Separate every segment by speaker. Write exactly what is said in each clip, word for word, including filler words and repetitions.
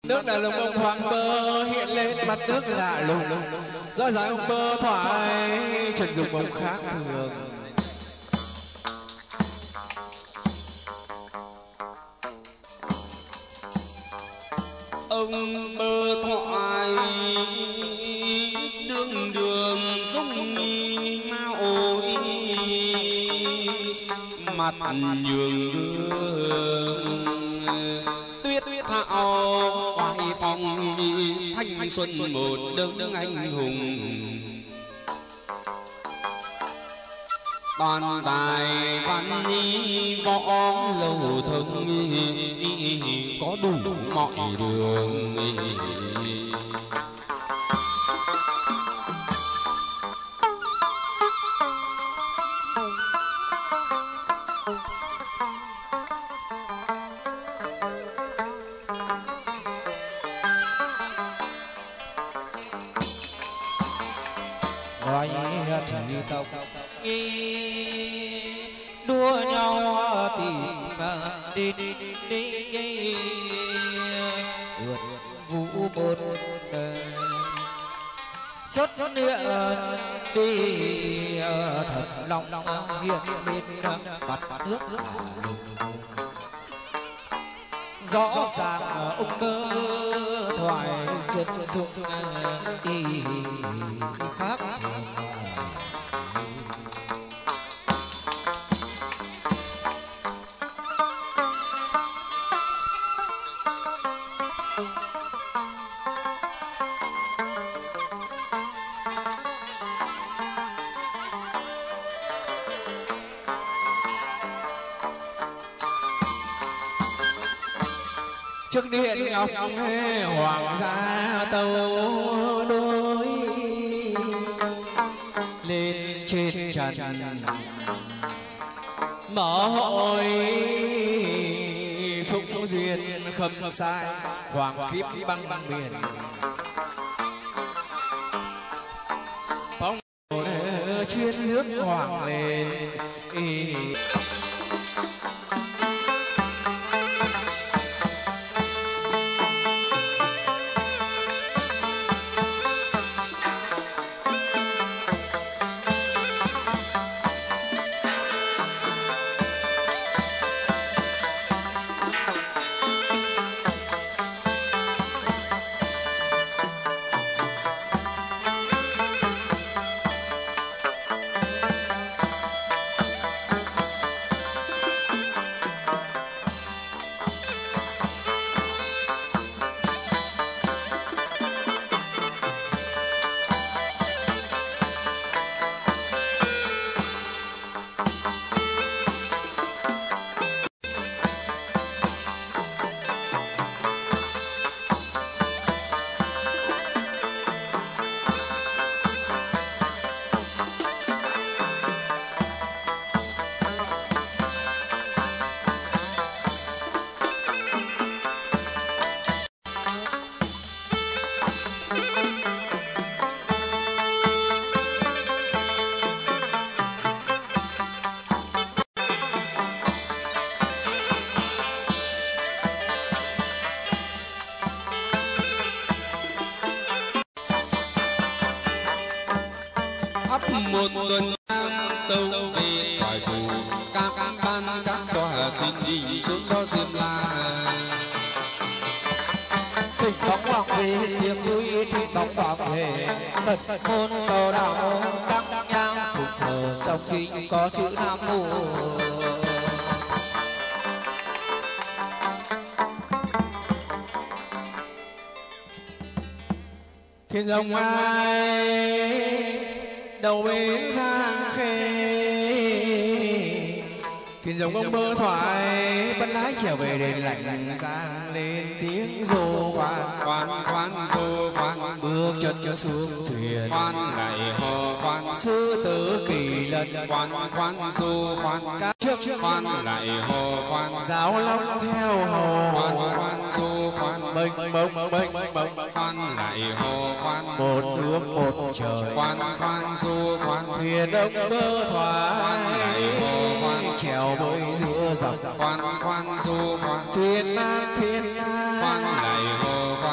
Speaker 1: Nước là lồng ông hoàng bơ hiện lên mặt nước lạ lùng, rõ ràng ông bơ thoại chân dung ông khác thường.
Speaker 2: Ông bơ thoại đường đường giống như ma ôi, mặt nhường gương tuyết thạo oai phong, thanh xuân một đấng anh hùng. Toàn tài văn nhi võ lâu thông, có đủ mọi đường.
Speaker 1: Nói thị tộc đua nhau tìm đi đi đi đi vượt vũ bồn xuất hiện đi thật lòng hiện bên mặt nước rõ ràng ông bơ thoại chân dung đi khác thường. Trước điện ngọc hoàng gia tàu đôi lên trên trần mở hội phúc duyên khâm sai hoàng kiếp băng băng miền phong chuyên rước hoàng lên.
Speaker 2: Một tuần nam tâu về hỏi phù các ban các tòa kinh đình xuống đó diêm la.
Speaker 1: Thỉnh bóng hoàng về tiếng vui thỉnh bóng hoàng về tật môn cầu đạo đăng nhang phục thờ trong kinh có chữ nam mô. Thiên rồng ai đầu bến Giang Khê, thuyền rồng ông bơ thoại bắt lái trở về đền lạnh Giang lên tiếng rô khoan
Speaker 2: khoan khoan rô khoan
Speaker 1: bước chân cho xuống thuyền
Speaker 2: khoan lại hò khoan
Speaker 1: sư tử kỳ lân
Speaker 2: khoan khoan rô khoan
Speaker 1: các trước
Speaker 2: khoan lại hò khoan
Speaker 1: giáo long theo hồ
Speaker 2: khoan khoan rô khoan
Speaker 1: mênh mông mênh mông
Speaker 2: khoan lại hò khoan
Speaker 1: một nước một trời
Speaker 2: khoan khoan rô khoan
Speaker 1: thuyền ông bơ thoại chèo bơi giữa dòng
Speaker 2: khoan khoan rô khoan
Speaker 1: thuyền nan thuyền nan
Speaker 2: khoan lại hò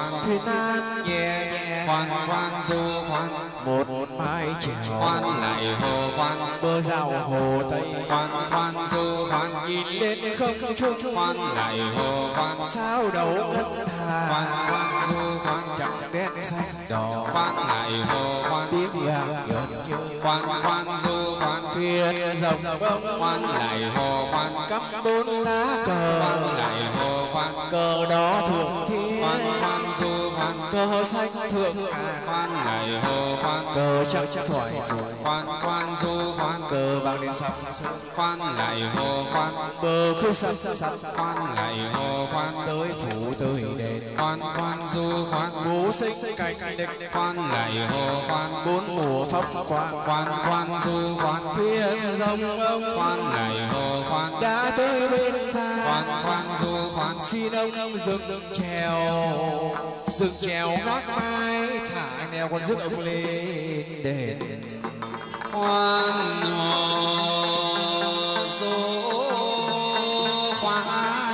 Speaker 2: khoan khoan du khoan
Speaker 1: một mái chèo
Speaker 2: khoan lại hồ khoan
Speaker 1: bờ rào hồ tây
Speaker 2: khoan khoan du khoan
Speaker 1: nhìn lên không trung
Speaker 2: khoan lại hồ khoan
Speaker 1: sao đầu ngân hà
Speaker 2: khoan khoan du khoan
Speaker 1: trắng đen xanh đỏ
Speaker 2: khoan lại hồ khoan
Speaker 1: tiếng vàng nhợn nhớ
Speaker 2: khoan khoan du khoan
Speaker 1: thuyền dòng bông
Speaker 2: khoan lại hồ khoan
Speaker 1: cắm bốn lá cờ
Speaker 2: khoan lại hồ khoan
Speaker 1: cờ đỏ thượng thiên
Speaker 2: khoan khoan du khoan
Speaker 1: cờ xanh thượng ngàn
Speaker 2: khoan lại hồ khoan
Speaker 1: cờ trắng thoải phượng
Speaker 2: khoan khoan du khoan
Speaker 1: cờ vàng đen sông sơn
Speaker 2: khoan lại hồ khoan
Speaker 1: bờ khơi sắt sắt
Speaker 2: khoan lại hồ khoan
Speaker 1: tới phủ tới đền
Speaker 2: khoan khoan du khoan
Speaker 1: vũ sinh cảnh địch
Speaker 2: khoan lại hồ khoan
Speaker 1: bốn mùa phong quang
Speaker 2: khoan khoan du khoan
Speaker 1: thuyền dòng ông
Speaker 2: khoan lại hồ khoan
Speaker 1: đã tới bên xa
Speaker 2: khoan khoan du khoan
Speaker 1: xin ông dừng chèo dừng chèo gác mái thả neo con rước ông lên đền
Speaker 2: khoan hồ du khoan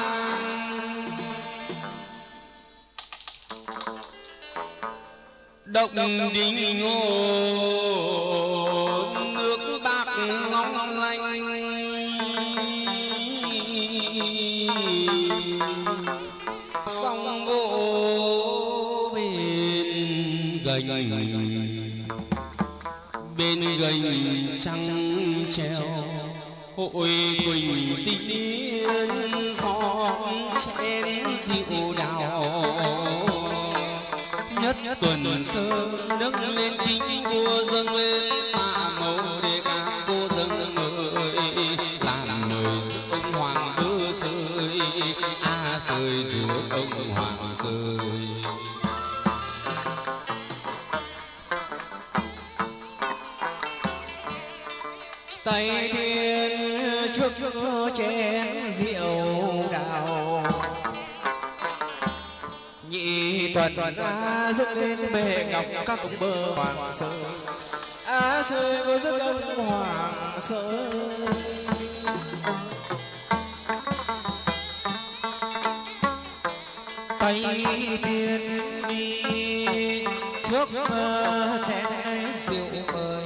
Speaker 2: động đình hồ nước bạc long lanh sông gỗ bên gành bên gành trăng treo hội quỳnh tiên xóm chén rượu đào nhất tuần sơ nâng lên kính vua dâng lên tạ mẫu để các cô dâng ngợi làm mời rước ông hoàng bơ sơi a sơi rước ông hoàng sơi
Speaker 1: tay thiên chuốc chén rượu đào nhị tuần a dâng lên bề ngọc các ông bơ hoàng sơi a sơi có rước ông hoàng sơi tay tiên đi trước chén rượu mời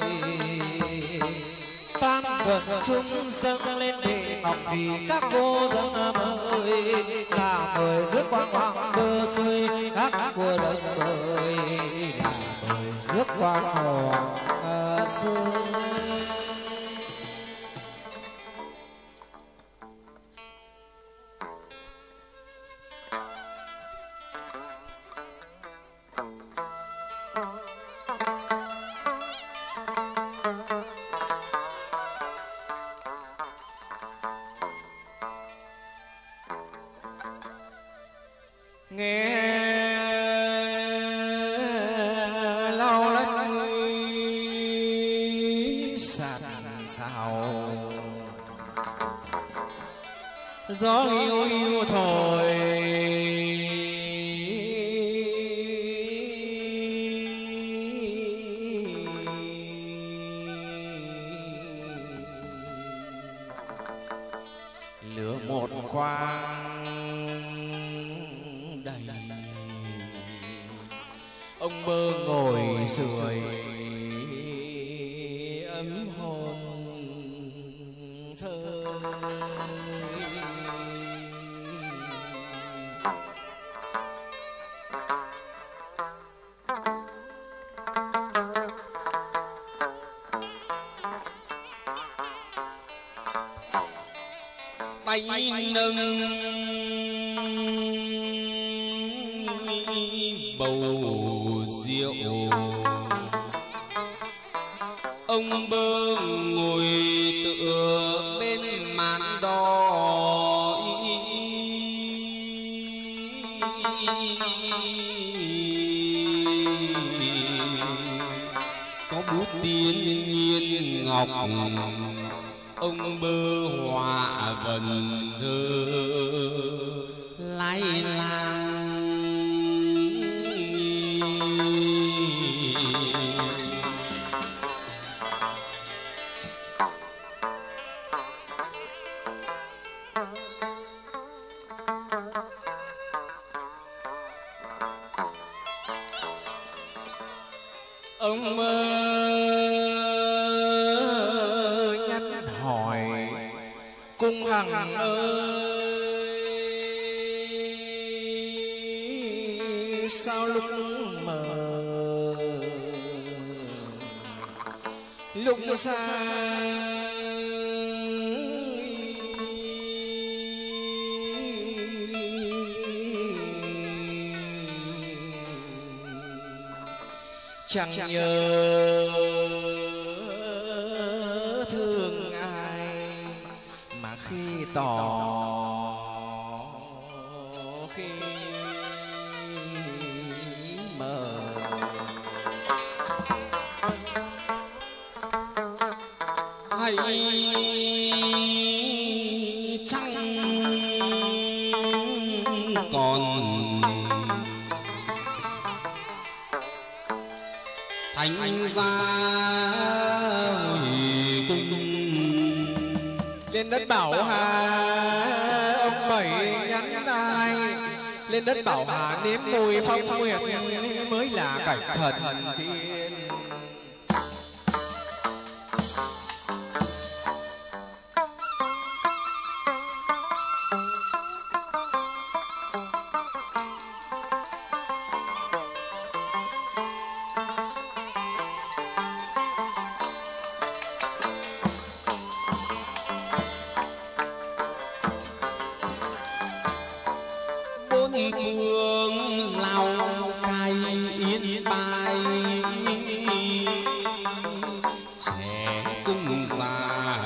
Speaker 1: tam thuần chúng dâng lên để ngọc vì các cô dâng mời là mời rước quang hoàng bơ sơi các cô dâng mời là mời rước quang hoàng sơi. Nghe lau lách sàn xào gió hiu hiu thổi lửa một khoang đầy ông bơ ngồi sưởi ấm hồn thơ
Speaker 2: tay nâng bầu rượu ông bơ ngồi tựa bên màn đỏ có bút tiên nhiên ngọc ông bơ họa vần thơ lai lang
Speaker 1: Ông nhắn hỏi cung Hằng ơi, sao lúc mờ lúc sáng chẳng nhớ thương ai mà khi tỏ khi mờ
Speaker 2: hay chăng còn thành ra cung
Speaker 1: lên đất Bảo Hà. Ông Bảy nhắn ai lên đất Bảo Hà nếm mùi phong nguyệt mới là cảnh thần thiên.
Speaker 2: phương Lào Cai Yên Bái trẻ cung già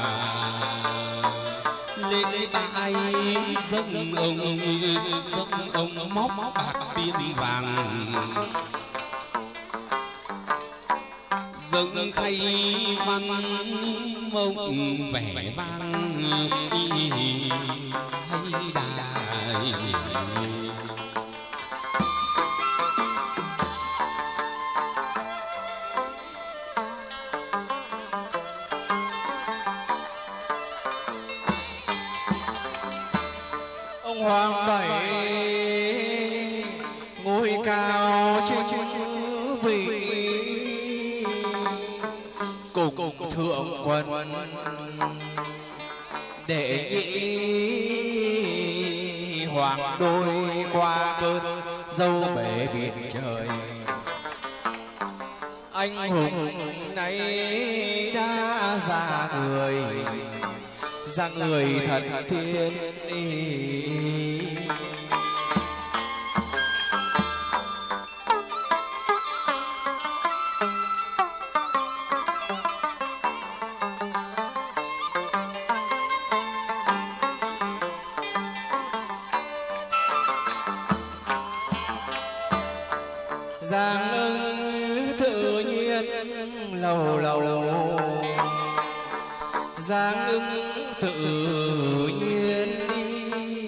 Speaker 2: lễ tai dâng ông dâng ông móc bạc tiền vàng dâng khay văn mộng vẻ vang hay đài
Speaker 1: ông Hoàng Bảy ngôi cao trên vị cùng thượng quân để nhị hoàng đôi qua cơn dâu bể biển trời. Anh hùng nay đã ra người ra người thật thiên ý. Giang ưng tự nhiên lầu lầu Giang ưng tự nhiên đi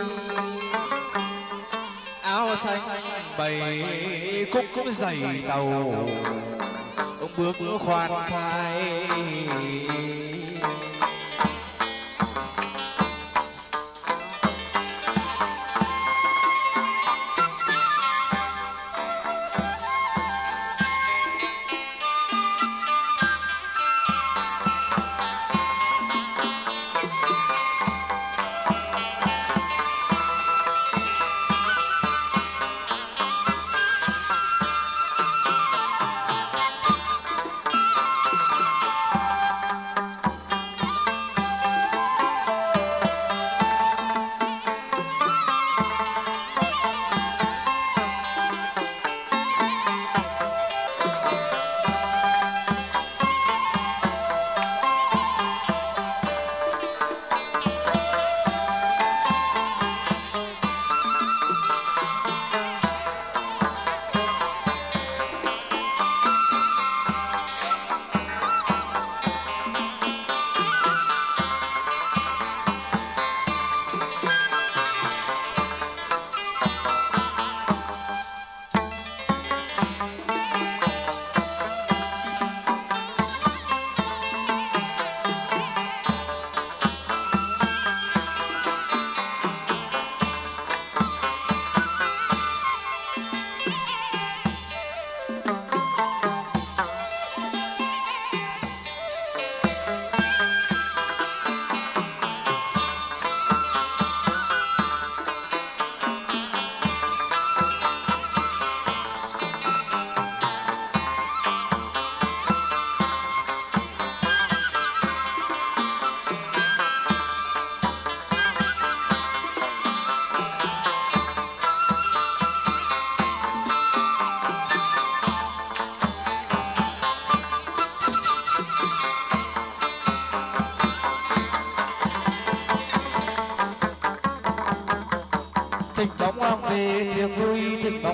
Speaker 1: áo xanh bầy cúc cúc giày tàu ông bước khoan thai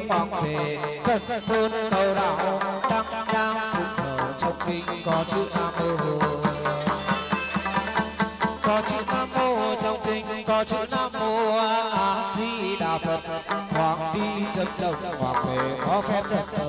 Speaker 1: hoàng về khẩn thôn cầu đạo đăng nhang thùng thờ trong kinh có chữ Nam Mô. Có chữ Nam Mô trong kinh có chữ Nam Mô A Di Đà Phật. Hoàng phi chấm đồng hoàng về có phép được đồng.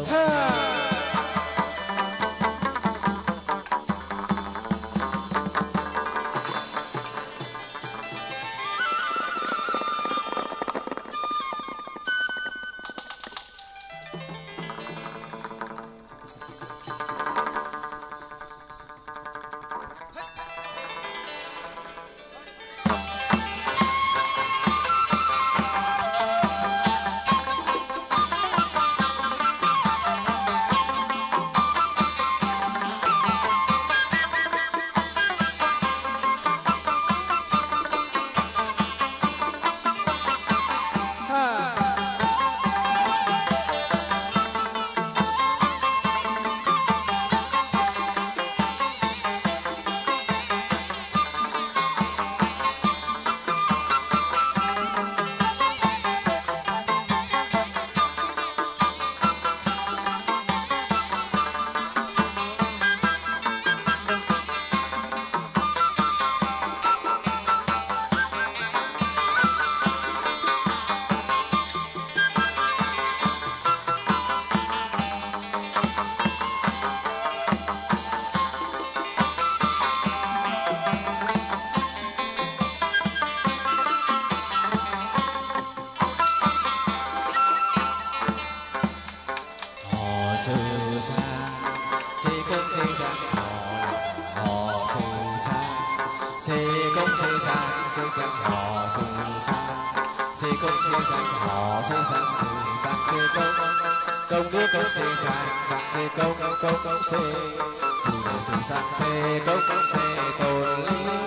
Speaker 1: Công đức công xê sang sang xê công công công xê sư đề sư sang xê công công xê tồn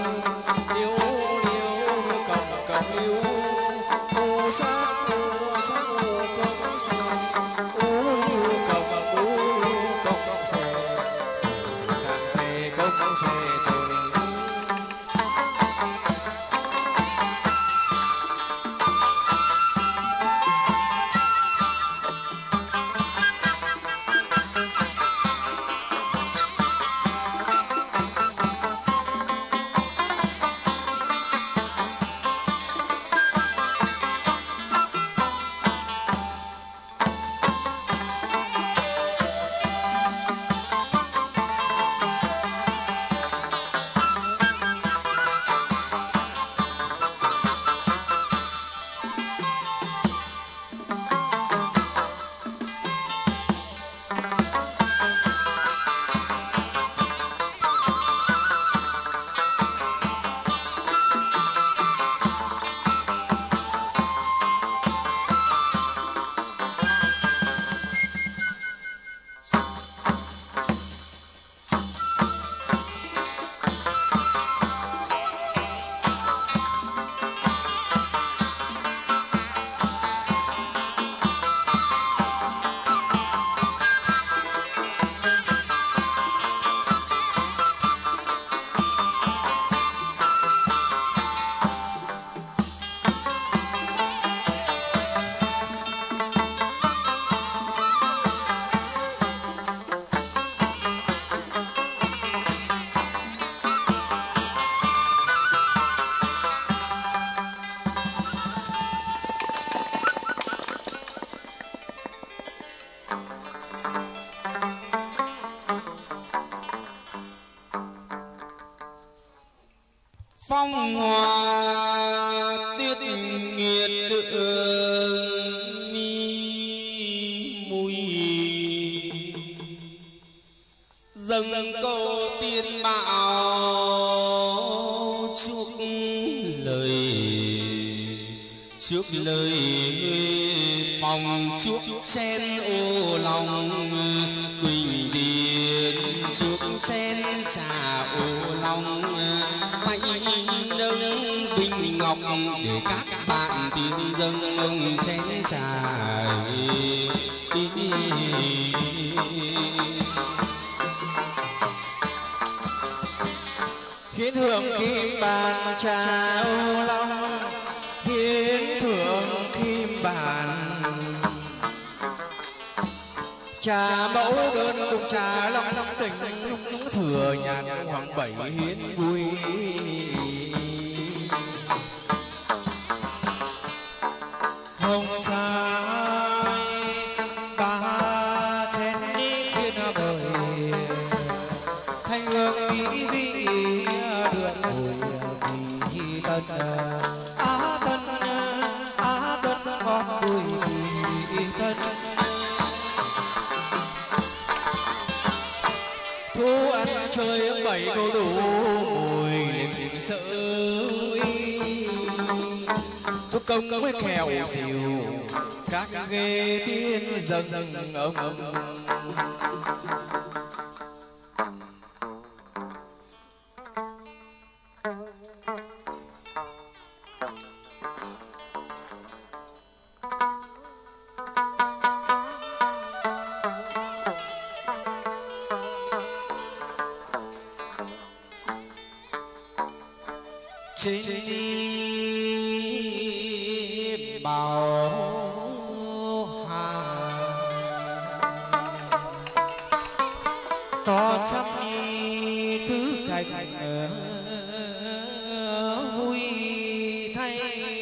Speaker 1: liêu liêu liêu liêu công công liêu u sang u sang u công xê u liêu công u liêu công công xê sư đề sư sang xê công công xê tồn.
Speaker 2: phong hoa tiết nghiệt đường mi mùi dâng câu tiên bảo chúc lời trước lời phòng chuốc sen ô lòng quỳnh điền chuốc sen trà ô lòng tay nâng bình ngọc để các bạn tiếng dâng ông chén trà
Speaker 1: hiến thượng kim bàn trà ô long hiến thượng kim bàn
Speaker 2: Cha mẫu đơn cùng cha long tình thừa nhàn hoàng bảy hiến vui.
Speaker 1: hồng trai ba chén đi khuyên bời thanh hương mỹ vị đường hồi kỳ tân á tân á tân ngọt bùi kỳ tân
Speaker 2: Thu ăn chơi bảy câu đủ mùi lịch sự Thu công với khéo xìu các ghê tiên dâng ông.
Speaker 1: trên đi bảo hà có trăm tứ cảnh vui thay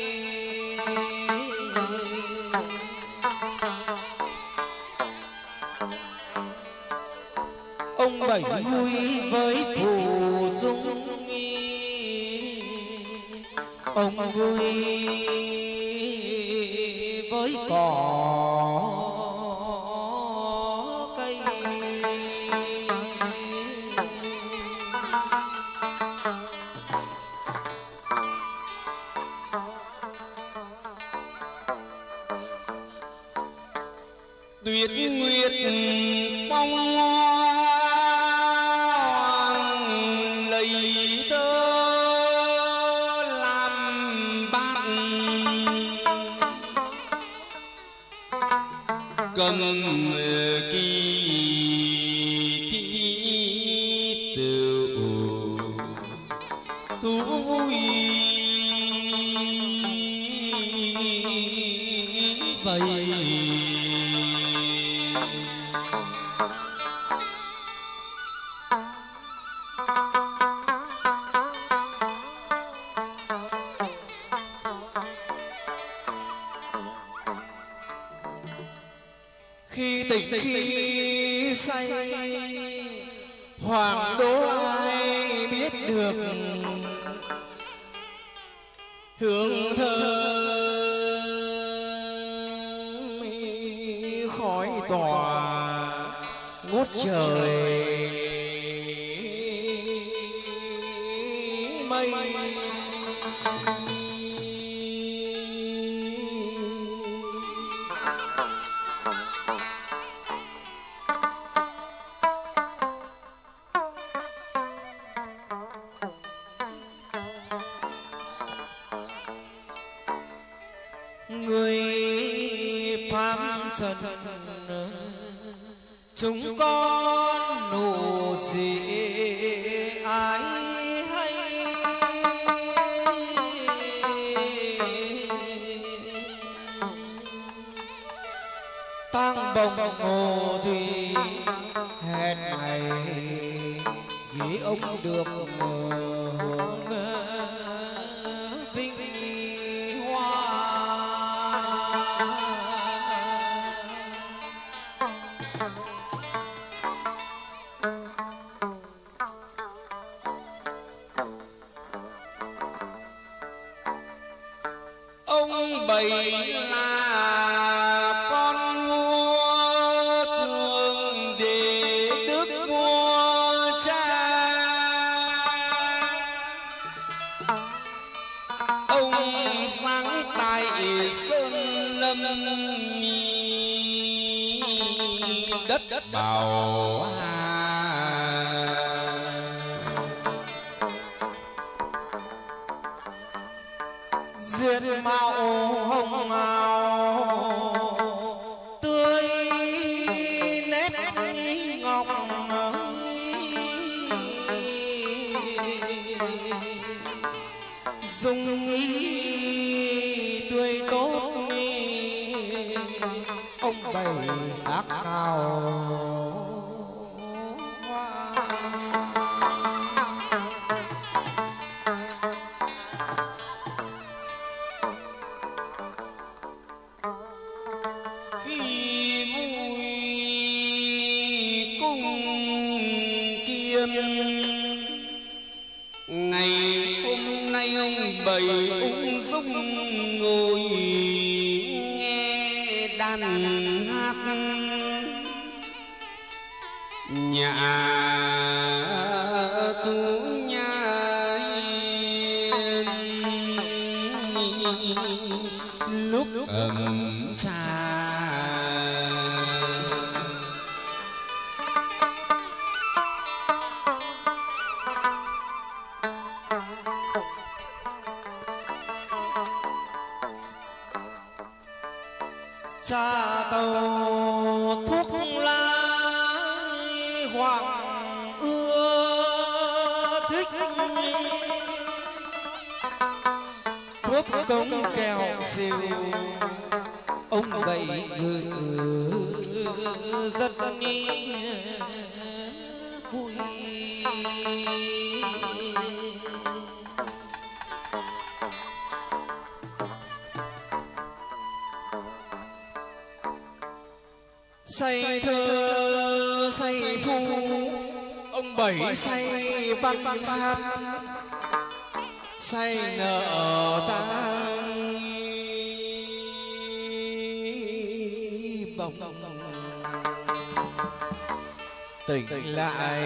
Speaker 1: ông bảy vui với phù dung ông vui với cỏ cây
Speaker 2: Tuyết nguyệt phong lấy tơ cầm kỳ thi tự thú vui vậy. Khi tỉnh khi say hoàng đô ai biết được hương thơm khói tỏa ngút trời mây.
Speaker 1: người phàm trần chúng con nụ gì ai hay tang bồng ngô thủy hẹn ngày ghi ông được hưởng vinh hoa.
Speaker 2: Ông bảy là con vua thường để đức vua cha. Ông sáng tại sơn lâm đất Bảo Hà.
Speaker 1: Diệt mạo hồng hào tươi nét ngọc dung ý tươi tốt ông bảy ác Cha tàu thuốc lá hoàng ưa thích, thuốc công kèo siêu ông bảy người rất vui. Say thơ say phu ông bảy say văn hát, say nợ tang bồng tỉnh lại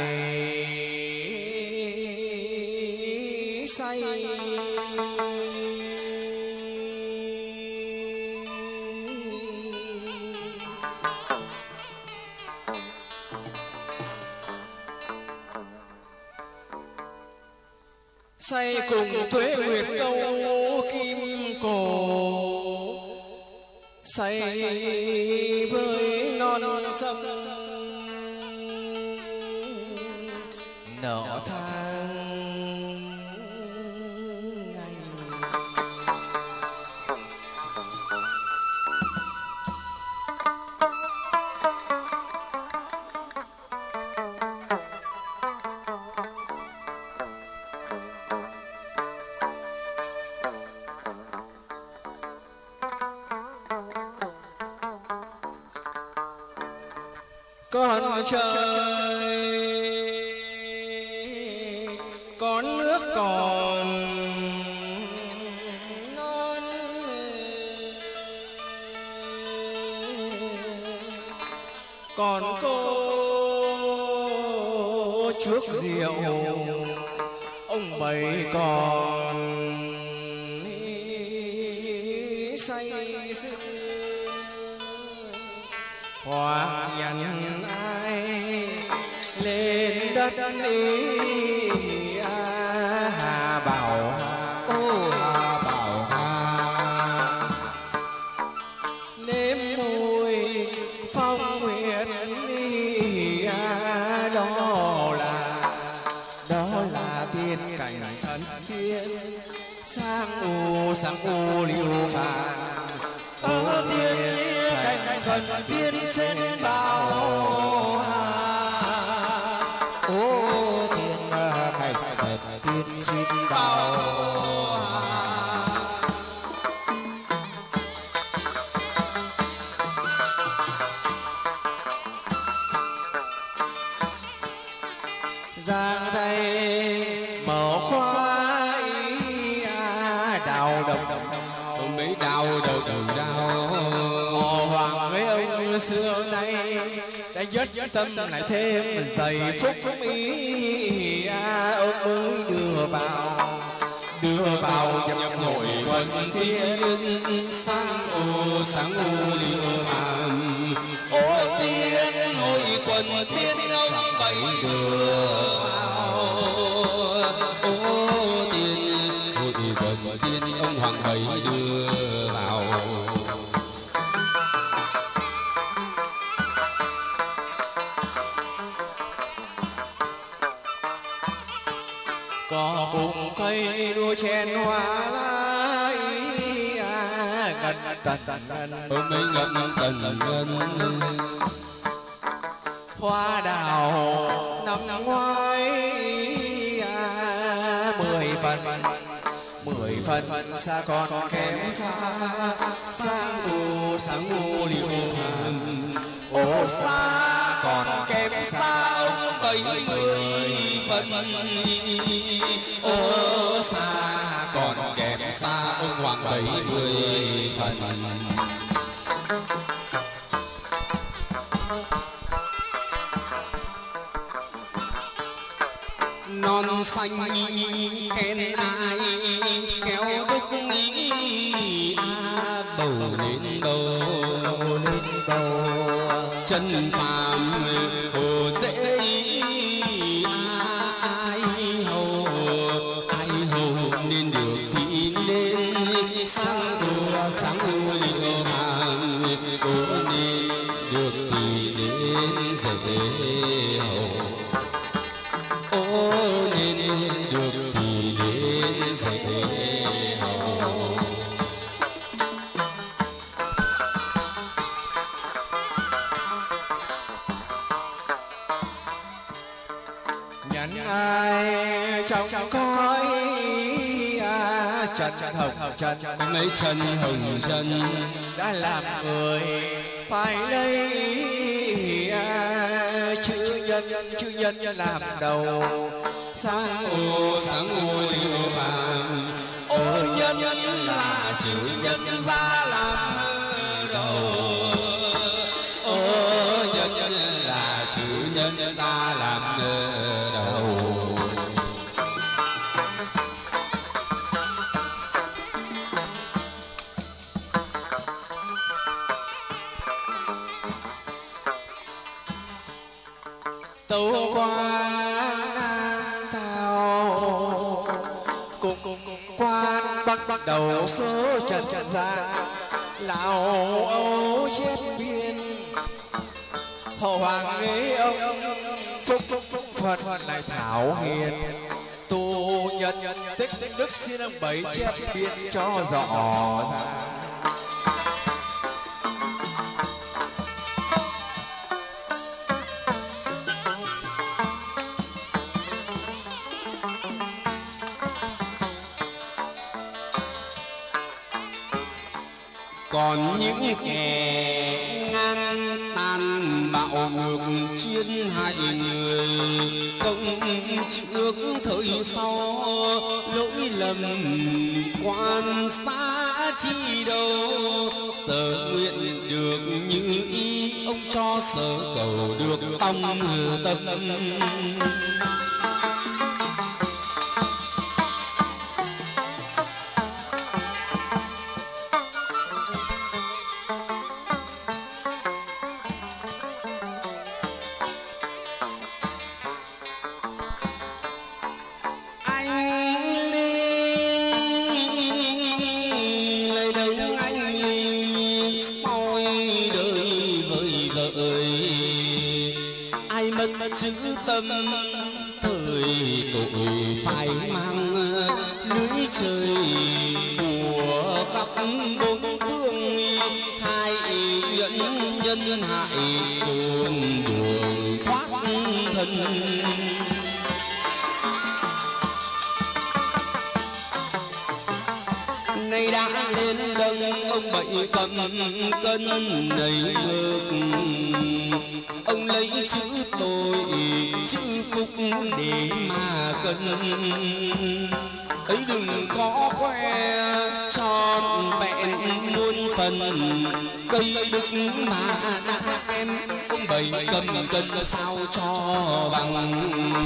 Speaker 1: say. Say cùng tuế nguyệt câu kim cổ, say với non sông nở tháng ngày. Con trời con nước còn non, còn cô chuốc rượu ông bảy còn say sưa. Hoặc nhận ai lên đất ý Hà Bảo Hà, ô Hà Bảo Hà, nếm mùi phong nguyệt ý đó là đó là tiên cảnh thần tiên sang u sang u liêu phàm ở tiên lia cảnh thần tiên trên bao hà. Ô tiên cảnh thần tiên trên bao hà. Giang tay mở khoa ý đào đồng ông mấy đào đầu đầu đào. Ngọ hoàng với ông xưa nay đã dứt tâm lại thêm giày phúc ý ông mới đưa vào đưa vào nhập hội quần thiên sang ô sáng ô liêu phàm. Ô tiên hội quần thiên ông bảy đưa vào. Ô tiên hội quần thiên ông hoàng bảy đưa vào. Có cùng cây đua chen hoa lá gần tận ngân ông mấy ngân tận ngân. hoa đào năm ngoái à, mười phần mười phần xa còn kém xa sáng u sáng u liễu hàn ô xa còn kém xa ông bảy mươi phần ô xa còn kém xa ông hoàng bảy mươi phần.
Speaker 2: Non xanh khen ai kéo đúc ý a bầu lên bầu lên bầu chân phàm hồ dễ ý a ai hầu ai hầu nên được thì nên sáng đô sáng đô liệu hàng ô nên được thì đến dễ dễ hầu ô nên được thì đến dễ hầu.
Speaker 1: Nhắn ai trong cõi à, trần hồng trần
Speaker 2: mấy chân hồng trần
Speaker 1: đã làm người phải lấy à, chữ nhân chữ nhân làm đầu sáng
Speaker 2: ô sáng ô liễu vàng ô nhân là chữ nhân ra làm đầu ô nhân là chữ nhân ra làm đầu.
Speaker 1: tấu qua Nam Thảo cùng quan bắt đầu số trần gian lão âu chết biên hậu hoàng ấy ông phúc phật lại thảo hiền tu nhân tích đức xin ông bảy chép biên cho rõ ra.
Speaker 2: Còn những kẻ ngang tàn bạo ngược chuyên hại người công trước thời sau lỗi lầm quan xã chi đâu sở nguyện được như ý ông cho sở cầu được tâm tâm. Chữ tâm thời tội phải mang lưới trời của khắp bốn phương hai nhẫn nhân hại cùng đường thoát thân. Nay đã lên đấng ông bảy cầm cân đầy ngược ông lấy chữ tội chữ phúc để mà cân ấy đừng có khoe tròn vẹn muôn phần cây đức mà đã em ông bảy cầm cân sao cho bằng.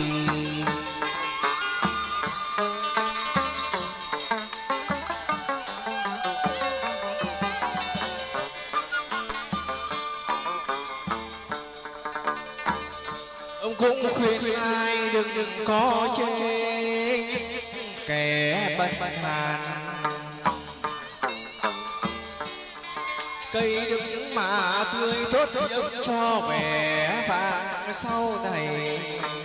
Speaker 1: Cũng khuyên ai đừng đừng có chê kẻ bất hàn cây đừng mà tươi tốt thì ông cho vẻ vàng sau này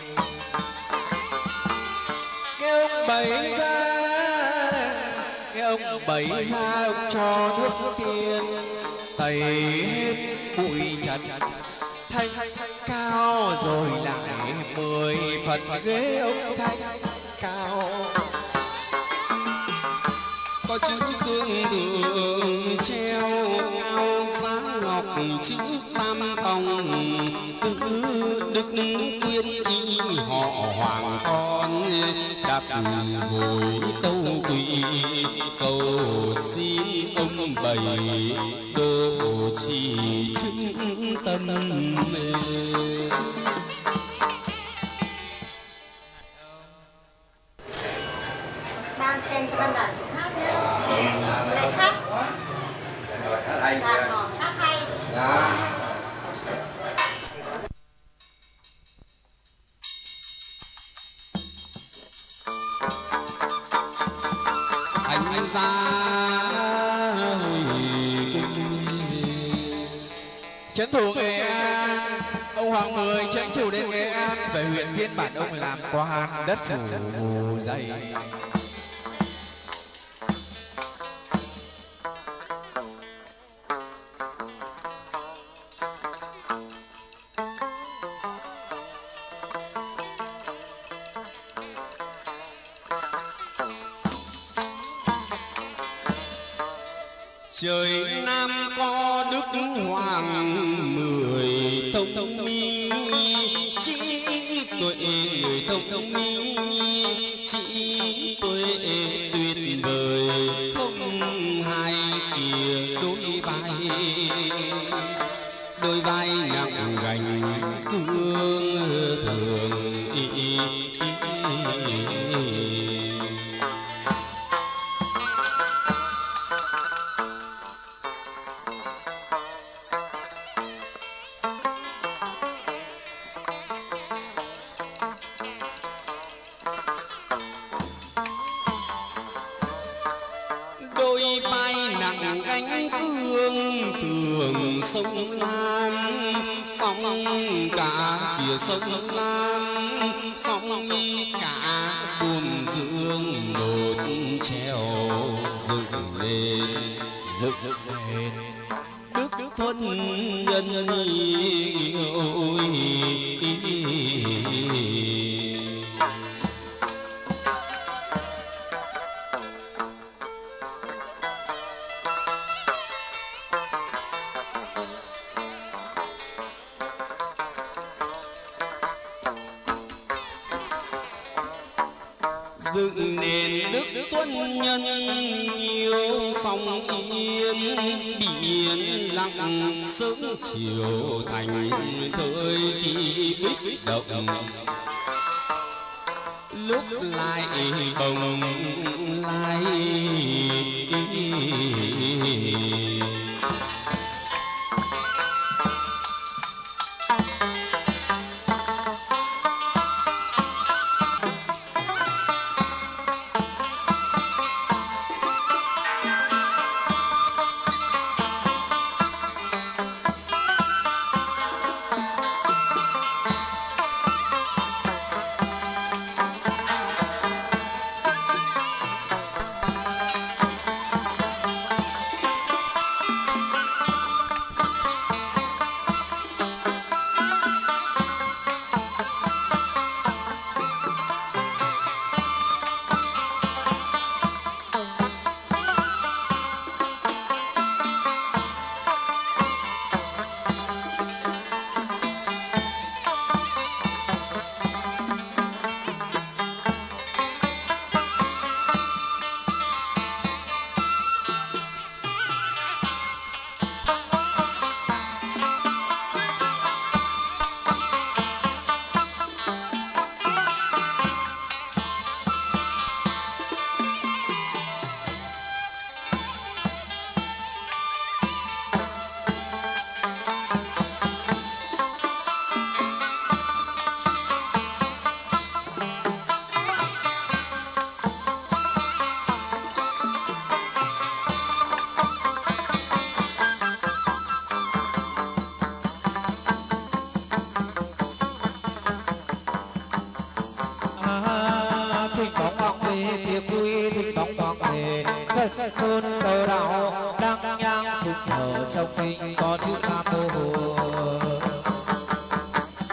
Speaker 1: nghe ông bày ra nghe ông bày ra ông cho nước tiên tẩy hết bụi trần thanh cao rồi lại mười phần ghế ông thanh cao.
Speaker 2: Có chữ tương tượng treo cao giá ngọc, chữ tam tòng tứ đức quyên y họ hoàng con, đặt ngồi tâu quỳ cầu xin ông bày độ trì chứng tâm.
Speaker 3: Ban khen cho ban đàn hát nhé. Này khác. Đàn hò hát hay.
Speaker 1: Dạ.
Speaker 2: Anh ra
Speaker 1: Trấn thủ Nghệ An, ông Hoàng Mười trấn thủ đến Nghệ An, về huyện Thiên Bản ông làm quan đất phủ dày.
Speaker 2: trời Nam có đức hoàng mười thông minh, trí tuệ người thông minh, trí tuệ tuyệt vời không hai kia đôi vai, đôi vai nặng gánh cương thường ý, ý, ý, ý. Đôi vai nặng gánh cương thường sông Lam, sông cả kia sông Lam, sông mi cả buồm dương một treo dựng lên, dựng lên đức thuần nhân yêu. Dựng nền đức tuân nhân yêu sông yên, biển lặng sớm chiều thành thời kỳ bích động, lúc lại bồng lai.
Speaker 1: Cơn cầu đạo đăng nhang phục ở trong kinh có chữ Nam Mô.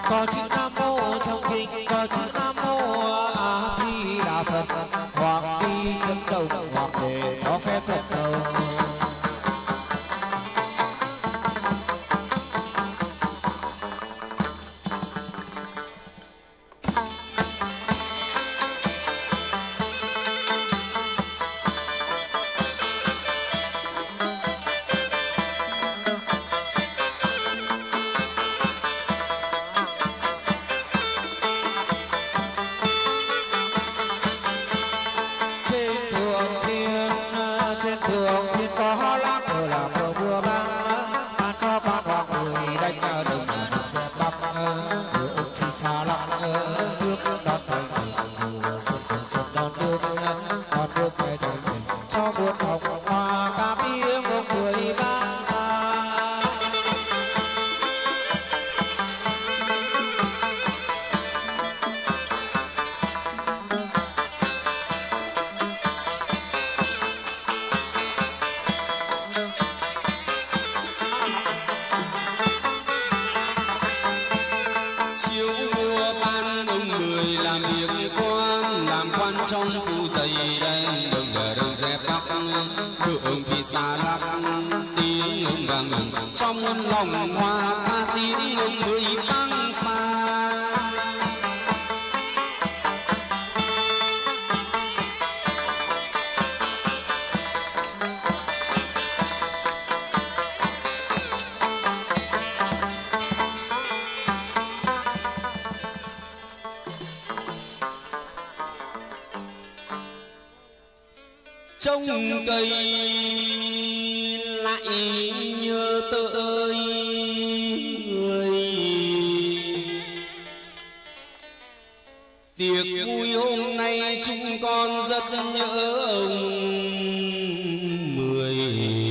Speaker 1: có chữ Nam Mô trong kinh, có chữ Nam Mô A Di Đà Phật. Hoàng đi chân đồng, hoàng thể có phép thật đầu.
Speaker 2: Trong cây lại nhớ tới người, tiệc vui hôm nay chúng con rất nhớ ông Mười.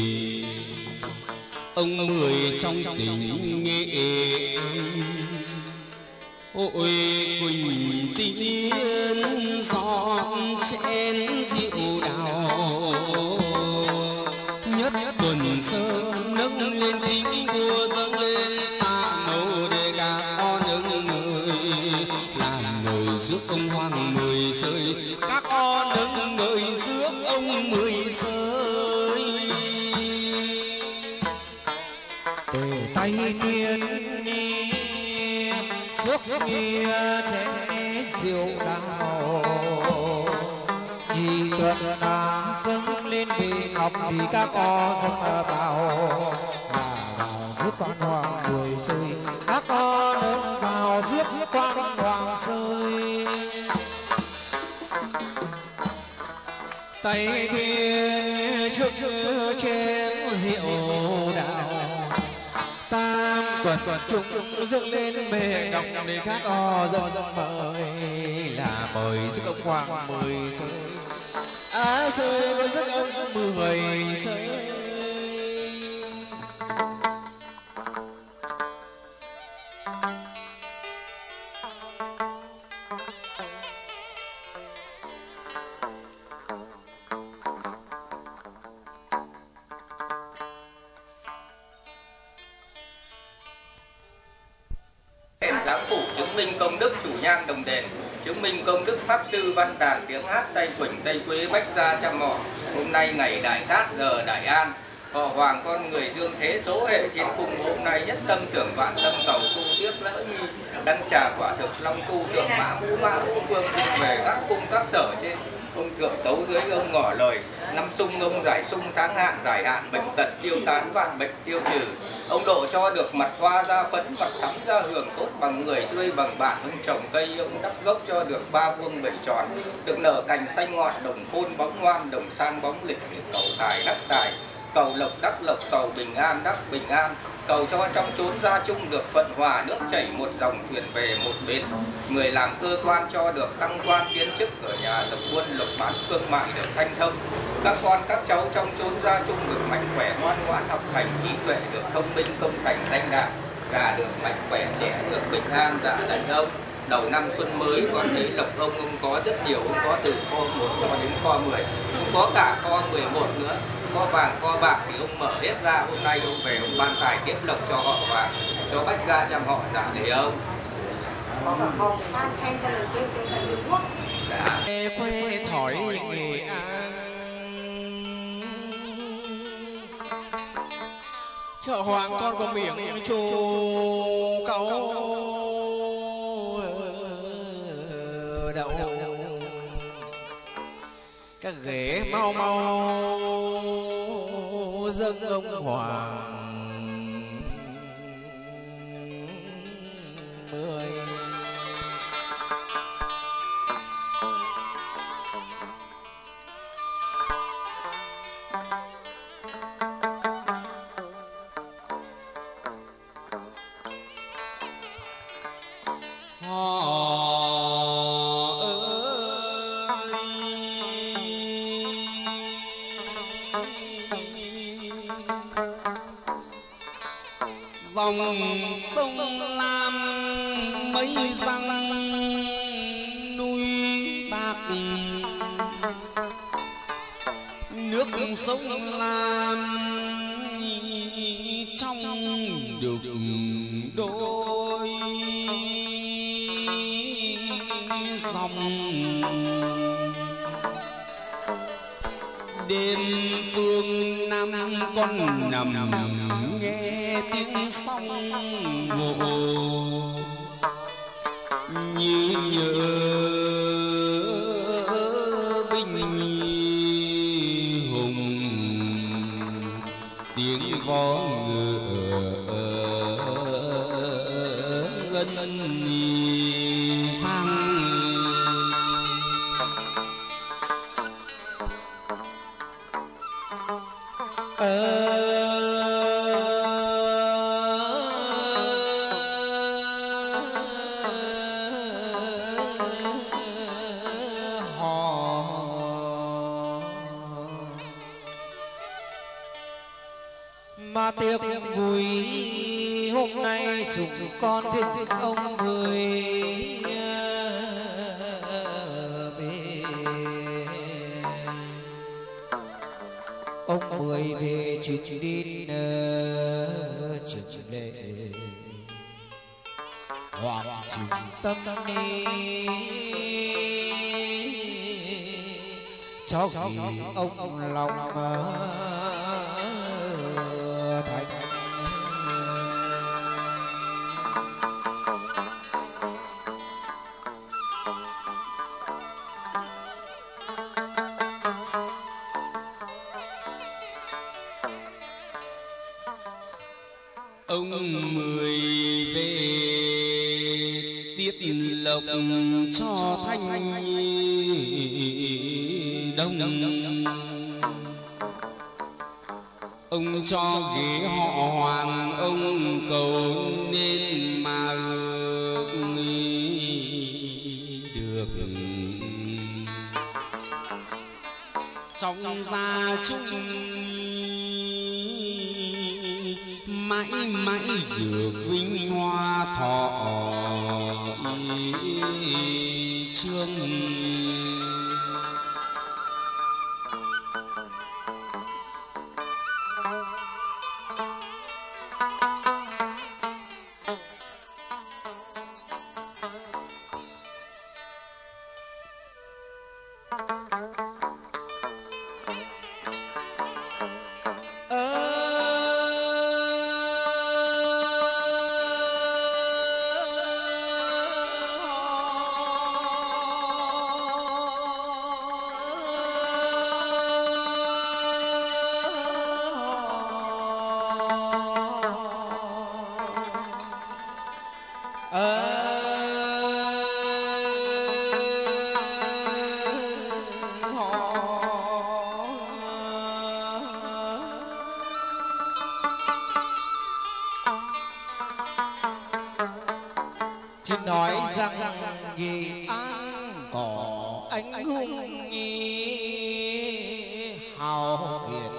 Speaker 2: Ông Mười trong tỉnh Nghệ An, ôi Quỳnh Tiên giọt chén rượu đào, nhất tuần sơn nâng lên kính vua dâng lên tạ mẫu để các con nâng người, làm nồi rước ông Hoàng Mười rơi, các con nâng người rước ông Mười rơi.
Speaker 1: Tề tay tiên trước kia chén rượu đào, nhị tuần đã dâng lên vì ngọc vì các con dâng vào, là vào rước quan hoàng Mười rơi, các con ơn vào rước quan hoàng rơi. Tay thiên trước chén rượu đào, tam tuần chúng dâng lên bề ngọc để các con dâng mời, là mời rước ông Hoàng Mười rơi. Á rơi với rước ông Mười rơi.
Speaker 4: Giám phủ chứng minh công đức chủ nhang đồng đền, chứng minh công đức pháp sư văn đàn tiếng hát Tây Quỳnh Tây Quế Bách Gia Trăm Mỏ. Hôm nay ngày đại cát giờ đại an, họ Hoàng con người dương thế số hệ chiến cung, hôm nay nhất tâm tưởng vạn tâm cầu tu tiếp lỡ nhi, đăng trà quả thực long tu tượng mã mũ mã mũ phương cung về các cung các sở trên. Ông thượng tấu dưới ông ngỏ lời, năm sung ông giải sung, tháng hạn giải hạn, bệnh tật tiêu tán, vạn bệnh tiêu trừ. Ông độ cho được mặt hoa ra phấn, mặt thắm ra hưởng, tốt bằng người tươi bằng bạn. Ông trồng cây ông đắp gốc cho được ba vuông bảy tròn, được nở cành xanh ngọt, đồng khôn bóng ngoan, đồng sang bóng lịch, cầu tài đắc tài, cầu lộc đắc lộc, cầu bình an đắc bình an, cầu cho trong chốn gia chung được thuận hòa, nước chảy một dòng thuyền về một bến. Người làm cơ quan cho được tăng quan tiến chức, ở nhà lộc buôn lộc bán thương mại được thanh thông. Các con các cháu trong chốn gia chung được mạnh khỏe ngoan ngoãn, học hành trí tuệ được thông minh công thành danh đạt, gà được mạnh khỏe trẻ được bình an dạ đàn ông. Đầu năm xuân mới con thấy lộc ông ông có rất nhiều, ông có từ kho một cho đến kho mười, ông có cả kho mười một nữa. Kho vàng kho bạc thì ông mở hết ra, hôm nay ông về ông ban tài tiếp lộc cho họ Hoàng, cho Bách Gia Trăm họ dạ để ông.
Speaker 3: có cả không ban khen cho lời kêu kêu là yêu quốc.
Speaker 1: Quê thỏi Nghệ An chợ hoàng con có miệng trù cáu đậu các ghế mau mau dâng ông hoàng mười.
Speaker 2: Dòng sông Lam mấy răng núi bạc, nước sông Lam trong đục đôi dòng. Đêm phương Nam con nằm nghe tiếng sóng vỗ như nhớ binh hùng, tiếng vó ngựa ngân vang.
Speaker 1: Mà tiếc vui hôm nay chúng con thích ông mười về, ông mười về trước đến trước lệ hoàng trung tâm đi cho kỳ ông lòng thành.
Speaker 2: Ông mười về tiết lộc cho thanh đông, ông cho ghế họ hoàng ông cầu nên mà ước được. Trong gia chung mãi mãi được vinh hoa thọ trương.
Speaker 1: Chỉ nói rằng Nghệ An có anh hùng nhi hào hiền,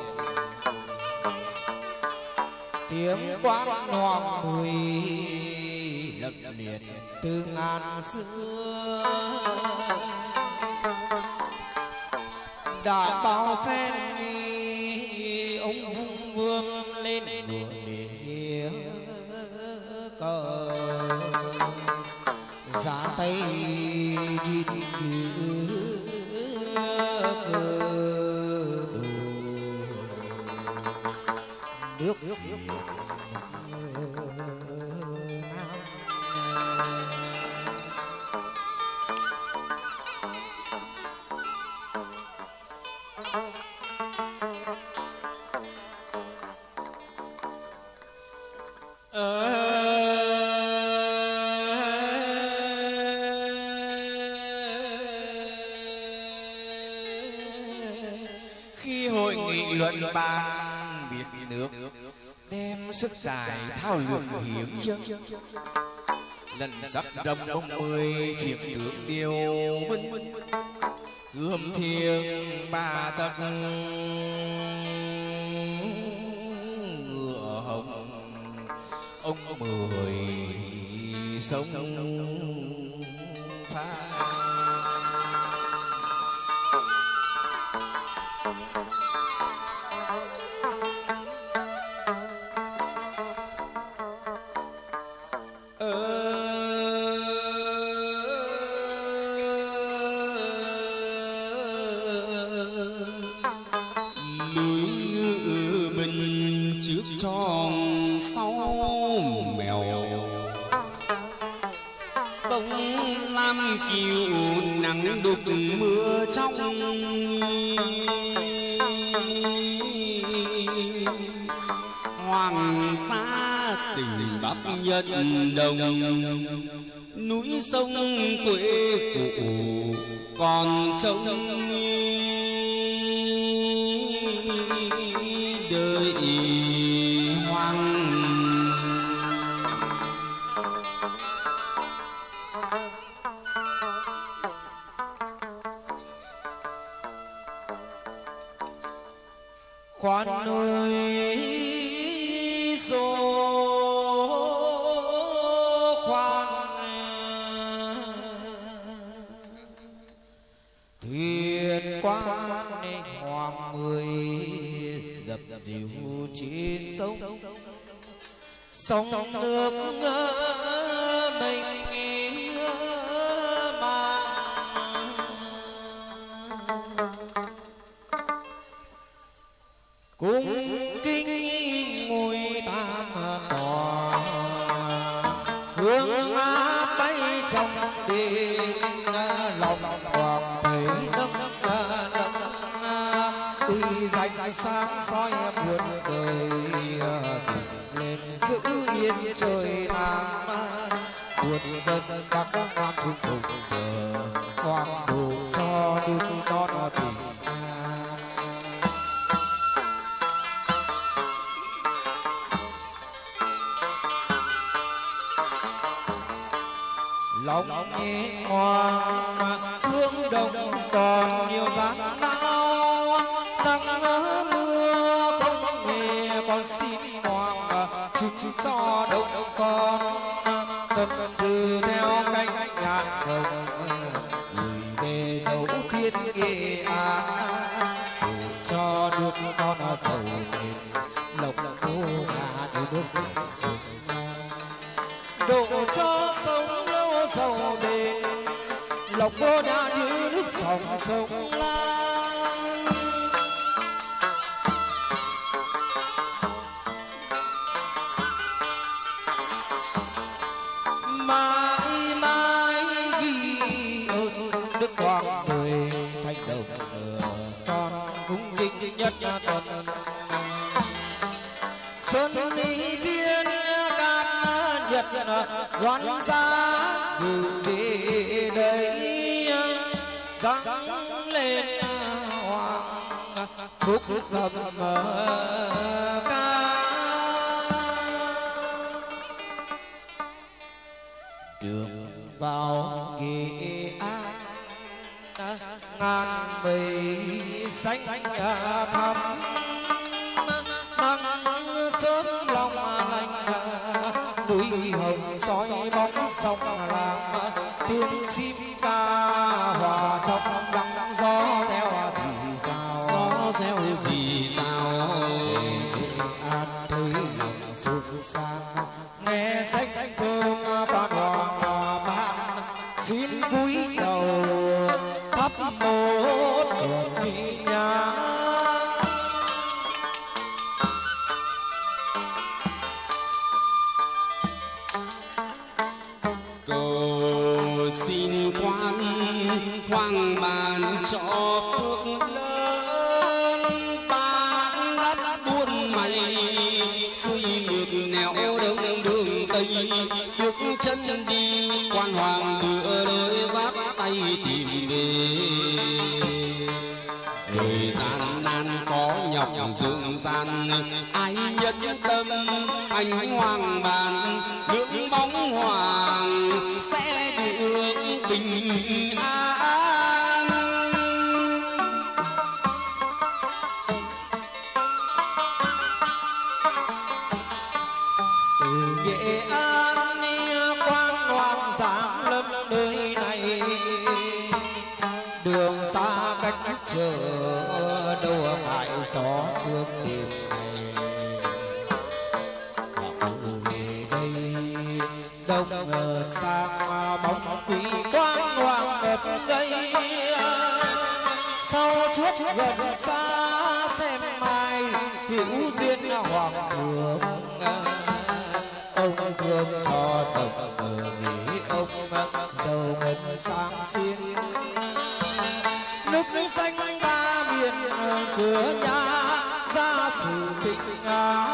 Speaker 1: tiếng quán hoàng mùi lập liệt từ ngàn xưa, đã bao phen ông vung vương lên ngựa để cờ giá tay rít cơ đồ nước Việt Nam.
Speaker 2: Khi hội nghị luận bàn việc nước đem sức tài thao lược hiến dâng, lần sắc đông ông mười chuyện tướng điều minh gươm thiêng ba tấc ngựa hồng ông mười sông pha. Kiều nắng đục mưa trong hoàng sa tình bắc nhân đồng, núi sông quê cụ còn trông đời hoang.
Speaker 1: Khoan ơi số khoan, thuyền quan hoàng mười dập dìu trên sông, sông nước mình mang cung kính ngôi tam tòa, hương mát bay trong đêm lòng hoàng thấy nâng nâng uy danh sáng soi buồn đời, dựng lên giữ yên trời Nam, buồn dân bắc Nam chung cùng cờ hoàng đồ cho đúng đón tình. Lòng nhẹ ngoan thương đồng còn nhiều gian lao, nắng mưa không nghe con xin hoàng chúc cho đông con tâm tư theo cánh nhạn đồng, gửi về dấu thiên Nghệ An, đủ cho nước con giàu bền lộc cô gà từ nước rừng rừng, độ cho sống lâu giàu bền lộc cô đã như nước sông sông Lam. Mãi mãi ghi ơn đức hoàng mười thành đồng, con cũng vinh nhất tuần xuân lý thiên can nhật đoán giá gửi về đây, gắng lên hoàng khúc ngầm ca. Đường vào Nghệ An ngàn mây xanh thắm, nắng sớm lòng lành núi hồng soi bóng sông làm, tiếng chim ca hòa trong đắng gió reo rì rào,
Speaker 2: gió reo rì rào.
Speaker 1: An thấy lòng xuân sang nghe sách thơm ban hoàng ban xin cúi đầu thắp một hương đi nhang.
Speaker 2: Cầu xin quan hoàng ban cho phước lớn, ban đất buôn mày xuôi ngược nẻo đông đường tây, bước chân đi quan hoàng đưa đôi dắt tay tìm về. Đời gian nan có nhọc dương gian, ai nhất tâm anh hoàng bàn, nước bóng hoàng sẽ được bình an.
Speaker 1: Từ Nghệ An quan hoàng giáng lâm nơi này, đường xa cách chờ đâu ngại gió sương đêm này. Họ về đây đông ngờ sang bóng quý quan hoàng đẹp đây, sau chuốt gần xa xem mai hữu duyên hoàng thượng. Ông thương cho đồng ở nghĩ ông giàu ngân sang xiên, nước xanh ba miền cửa nhà gia sử thịnh á.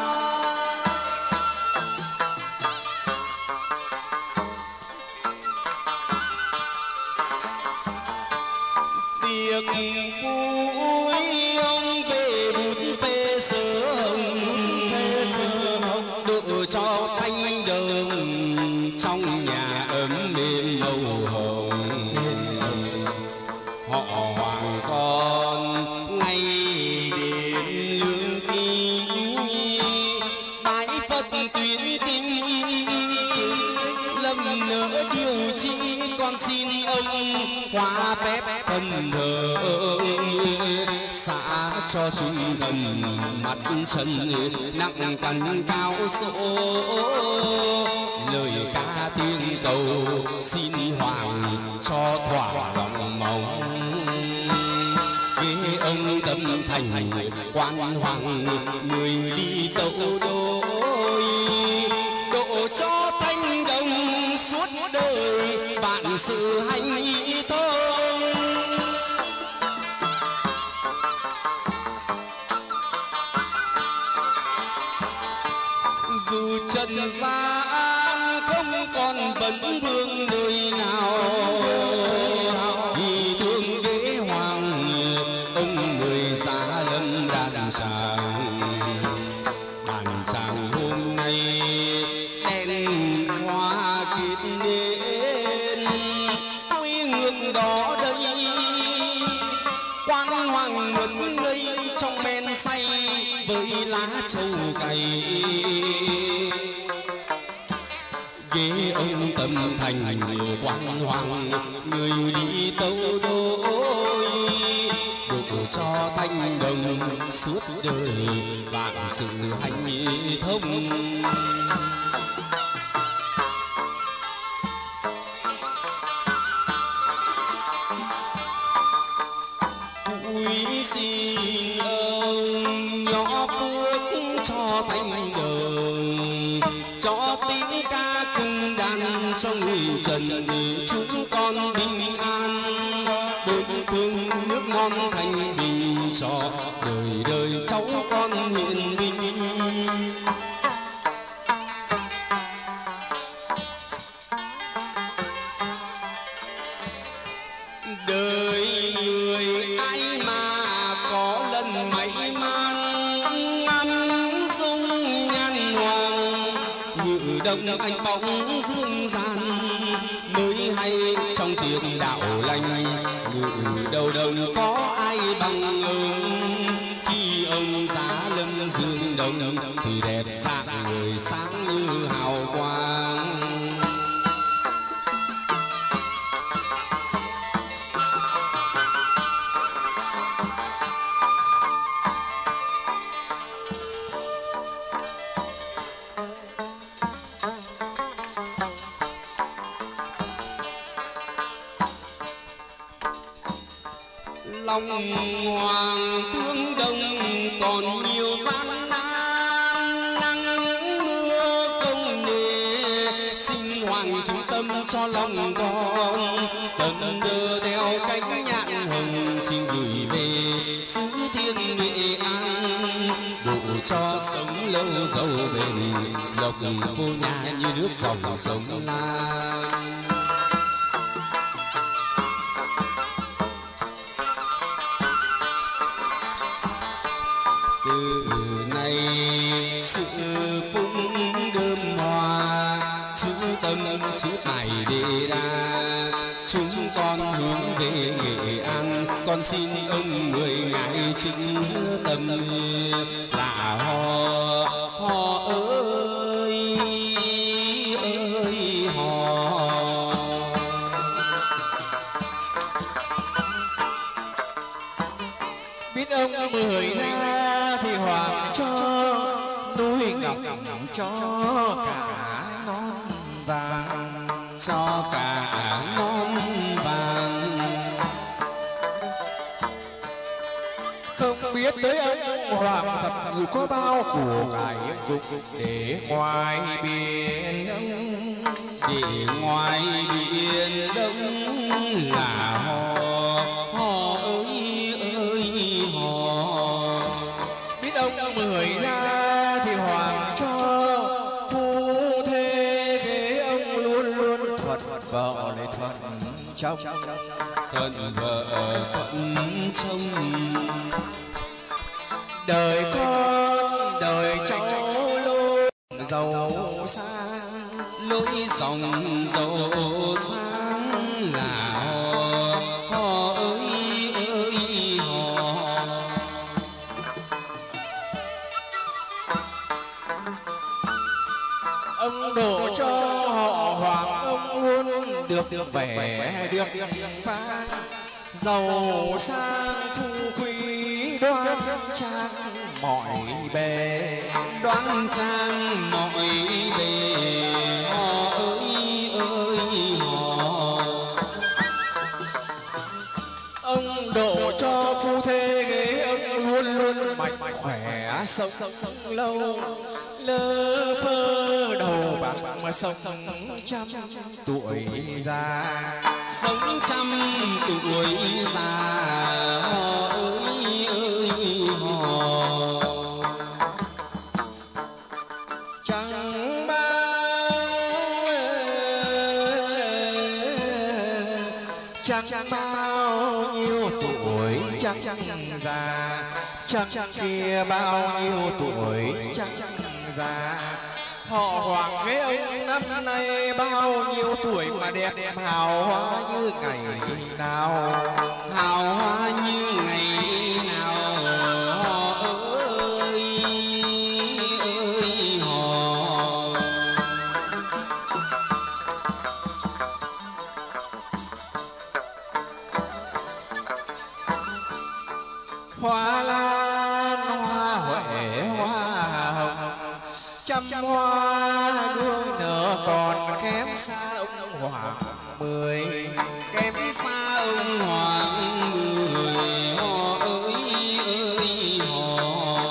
Speaker 2: Tiệc vui ông về bút phê sớm, độ cho thanh đồng trong nhà ấm êm màu hồng. Họ hoàng con ngay đến lương kinh, bái Phật tuyến tinh lâm lỡ điều chi. Con xin ông hóa phép phần thờ, xả cho chúng thần mắt chân nặng cân cao số. Lời ca tiếng cầu xin hoàng cho thỏa lòng mong. Ghế ông tâm thành quan hoàng, người đi tẩu đôi độ cho thanh đồng suốt đời vạn sự hanh thông. Dù trần gian không còn vấn vương nơi nào, vì thương ghế hoàng ông người giá lâm đàn tràng. Đàn tràng hôm nay đèn hoa kết nên, xuôi ngược đó đây quan hoàng ngẩn ngây trong men say với lá trầu cày. Ghế ông tâm thành quan hoàng, người đi tấu đôi độ cho thanh đồng suốt đời vạn sự hanh thông. Cúi xin ông nhỏ phước cho thanh đồng, cho tiếng ca cùng đàn cho người trần chúng con bình an. Bốn phương nước non thanh bình cho đời đời cháu con hiền bình. Đời người ai mà có lần may mắn ngắm dung nhan hoàng, như đông anh bóng dương gian mới hay trong tiếng đạo lành. Như đầu đồng có ai bằng ông, khi ông giá lâm dương đông thì đẹp dạng người sáng như hào quang. lòng hoàng tương đông còn nhiều gian nan nắng mưa công nề, xin hoàng chứng tâm cho lòng con tận đưa theo cánh nhạn hồng, xin gửi về xứ thiên Nghệ An độ cho sống lâu dâu bền, lộc vô nhà như nước dòng sông Lam. Từ nay sự phụng đơm hoa, chữ tâm chữ tài đề đa, chúng con hướng về Nghệ An, con xin ông mười ngài chứng tâm là ho ho ơi ơi hò.
Speaker 1: Biết ông mười na thì hoàng cho núi ngọc cho cả non vàng,
Speaker 2: cho cả non vàng.
Speaker 1: Không biết tới ông hoàng thật dù có bao của cải dục để ngoài biển đông,
Speaker 2: để ngoài biển đông là hò hò ơi ơi hò.
Speaker 1: biết ông mười na thì hoàng cho phu thê ghế ông luôn luôn thuận vợ lại thuận chồng,
Speaker 2: Thuận vợ thuận chồng,
Speaker 1: đời con đời cháu lối giàu sang,
Speaker 2: lối dòng giàu sáng là hò hò ơi ơi hò.
Speaker 1: ông đổ cho họ hoàng ông luôn được được vẻ được vang, giàu sang phú quý đoan trang mọi bề,
Speaker 2: Đoan trang mọi bề hò ơi ơi hò.
Speaker 1: ông đổ cho phu thê ghế ông luôn luôn mạnh khỏe sống lâu, lơ phơ đầu bạc mà sống trăm tuổi già,
Speaker 2: Sống trăm tuổi già hò ơi ơi hò.
Speaker 1: chẳng bao chẳng bao nhiêu tuổi chẳng già, chẳng kia bao nhiêu tuổi chẳng già. Họ hoàng ghế ông năm nay bao nhiêu tuổi mà đẹp hào hoa như ngày nào,
Speaker 2: Hào hoa như ngày nào hò ơi ơi hò.
Speaker 1: hoa lan hoa huệ hoa hồng, trăm hoa đua nở còn kém xa ông hoàng mười,
Speaker 2: Kém xa ông hoàng mười hò ơi ơi hò.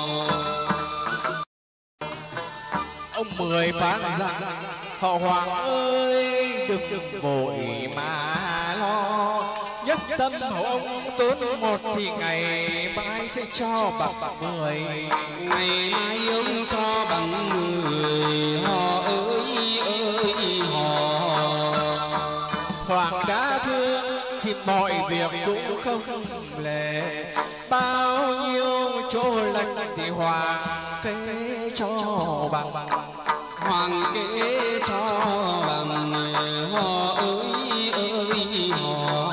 Speaker 1: ông mười phán rằng họ hoàng ơi đừng đừng vội mà lo, nhất tâm hậu ông tốn một thì ngày mai sẽ cho bằng mười,
Speaker 2: Ngày mai ông cho bằng mười hò ơi ơi hò.
Speaker 1: hoàng đã thương thì mọi việc cũng không lệ, bao nhiêu chỗ lệch thì hoàng kế cho bằng,
Speaker 2: Hoàng kế cho bằng hò ơi ơi hò.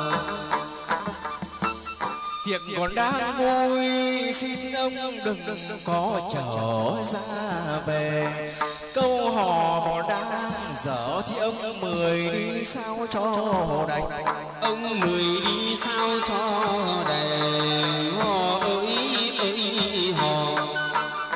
Speaker 1: tiệc còn đang vui xin ông đừng có trở ra về, câu hò còn đang dở thì ông mười đi sao cho đành,
Speaker 2: Ông mười đi sao cho đành hò ơi ơi hò.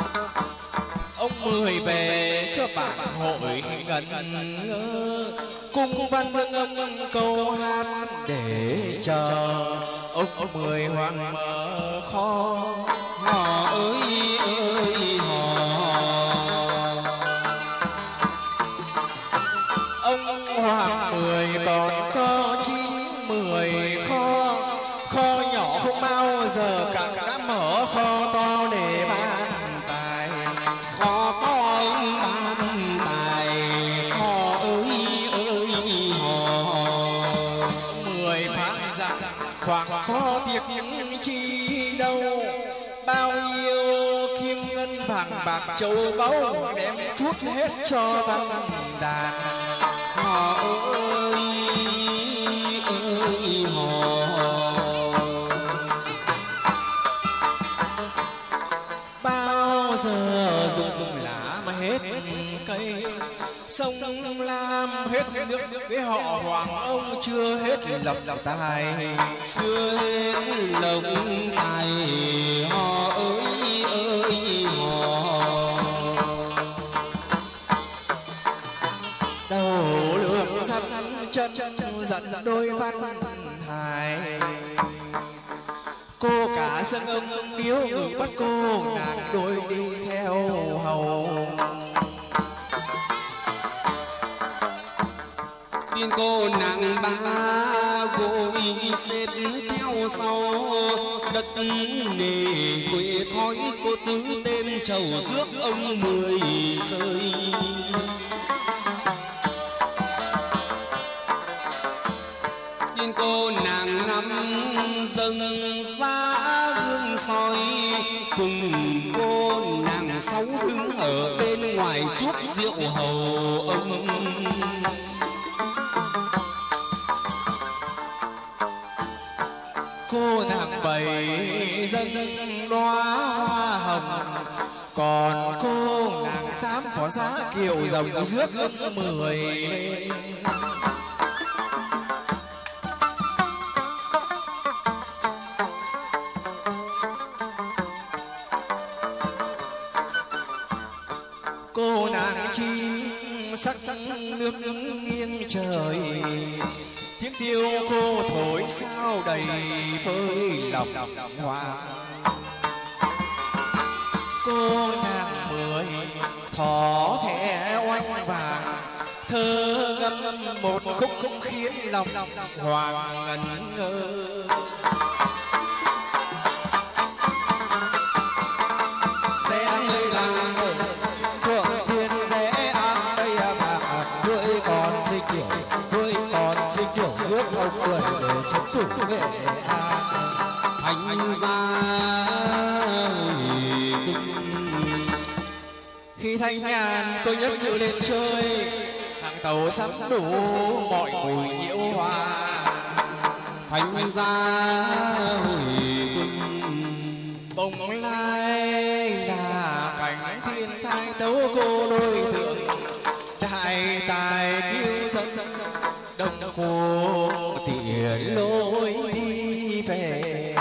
Speaker 1: ông mười về cho bản hội ngẩn ngơ, cung văn vân âm câu hát để chờ ông mười hoàng mở kho.
Speaker 2: Hò ơi ơi hò,
Speaker 1: ông hoàng mười còn có chín mười kho, kho nhỏ không bao giờ cạn đã mở kho to để bán tài.
Speaker 2: kho to ông bán tài. Hò ơi ơi hò,
Speaker 1: Mười tháng giặc hoàng có tiệc chi đâu, bao nhiêu kim ngân vàng bạc châu báu đem chút hết cho văn đàn.
Speaker 2: hò ơi ơi hò,
Speaker 1: Bao giờ dùng lá mà hết cây, sông Lam hết nước, cái họ hoàng ông chưa hết lộc tài.
Speaker 2: chưa hết lộc tài. Hò ơi ơi hò,
Speaker 1: Đầu lường dắt chân dặn đôi văn hài, cô cả sân ông điếu ngược bắt cô nàng đôi đi theo hầu.
Speaker 2: tiên cô nàng ba gối xếp theo sau, đất nề quê thói cô tứ tên trầu rước ông mười rơi. tiên cô nàng năm dâng giá gương soi, cùng cô nàng sáu đứng ở bên ngoài chuốc rượu hầu ông.
Speaker 1: Cô nàng bảy dâng đóa hoa hồng, còn cô nàng tám có giá kiều rồng rước ông mười lên. Cô nàng chim sắc nước nghiêng trời, tiếng tiêu cô thổi sao đầy phơi lòng hoa. Cô nàng mười thỏ thẻ oanh vàng, thơ ngâm một khúc khúc khiến lòng hoàng ngẩn ngơ. Sẽ người làm thượng thiên dễ an tây bạc, cưỡi con xích kiểu cưỡi con xích kiểu rước ông cười để chấp thủ nghệ an.
Speaker 2: Thành ra
Speaker 1: Khi thanh nhàn cô nhất ngự lên chơi, hàng tàu sắm đủ mọi mùi nhiễu hoa.
Speaker 2: thành ra hồi quân
Speaker 1: Bồng lai là cảnh thiên thai tấu cô đôi thượng, đại tài kiêu dân đông cô tiền lối đi về.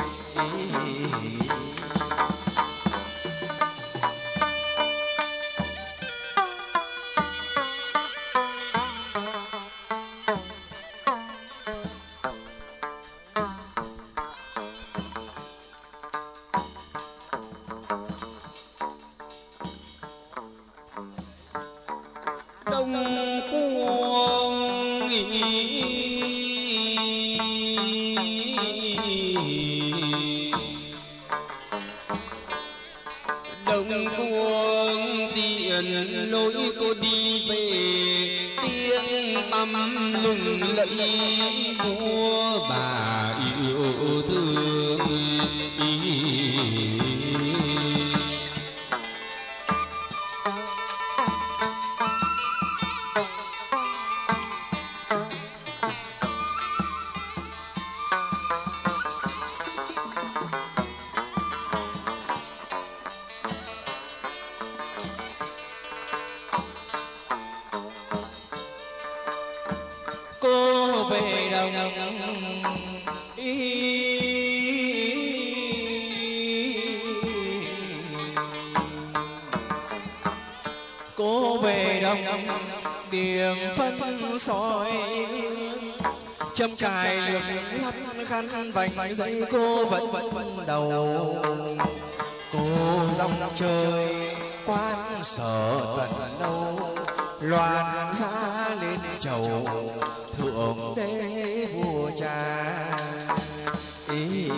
Speaker 2: đông cuồng đông cuồng tiền lối cô đi về, tiếng tăm lừng lẫy của bà yêu thương.
Speaker 1: Cô về đồng ý, cô về đồng điểm phân soi châm cài lược lăn khăn vành dây cô vẫn vẫn đầu cô dòng trời quan sở tận đâu loan giá lên chầu thượng đế vua cha ý.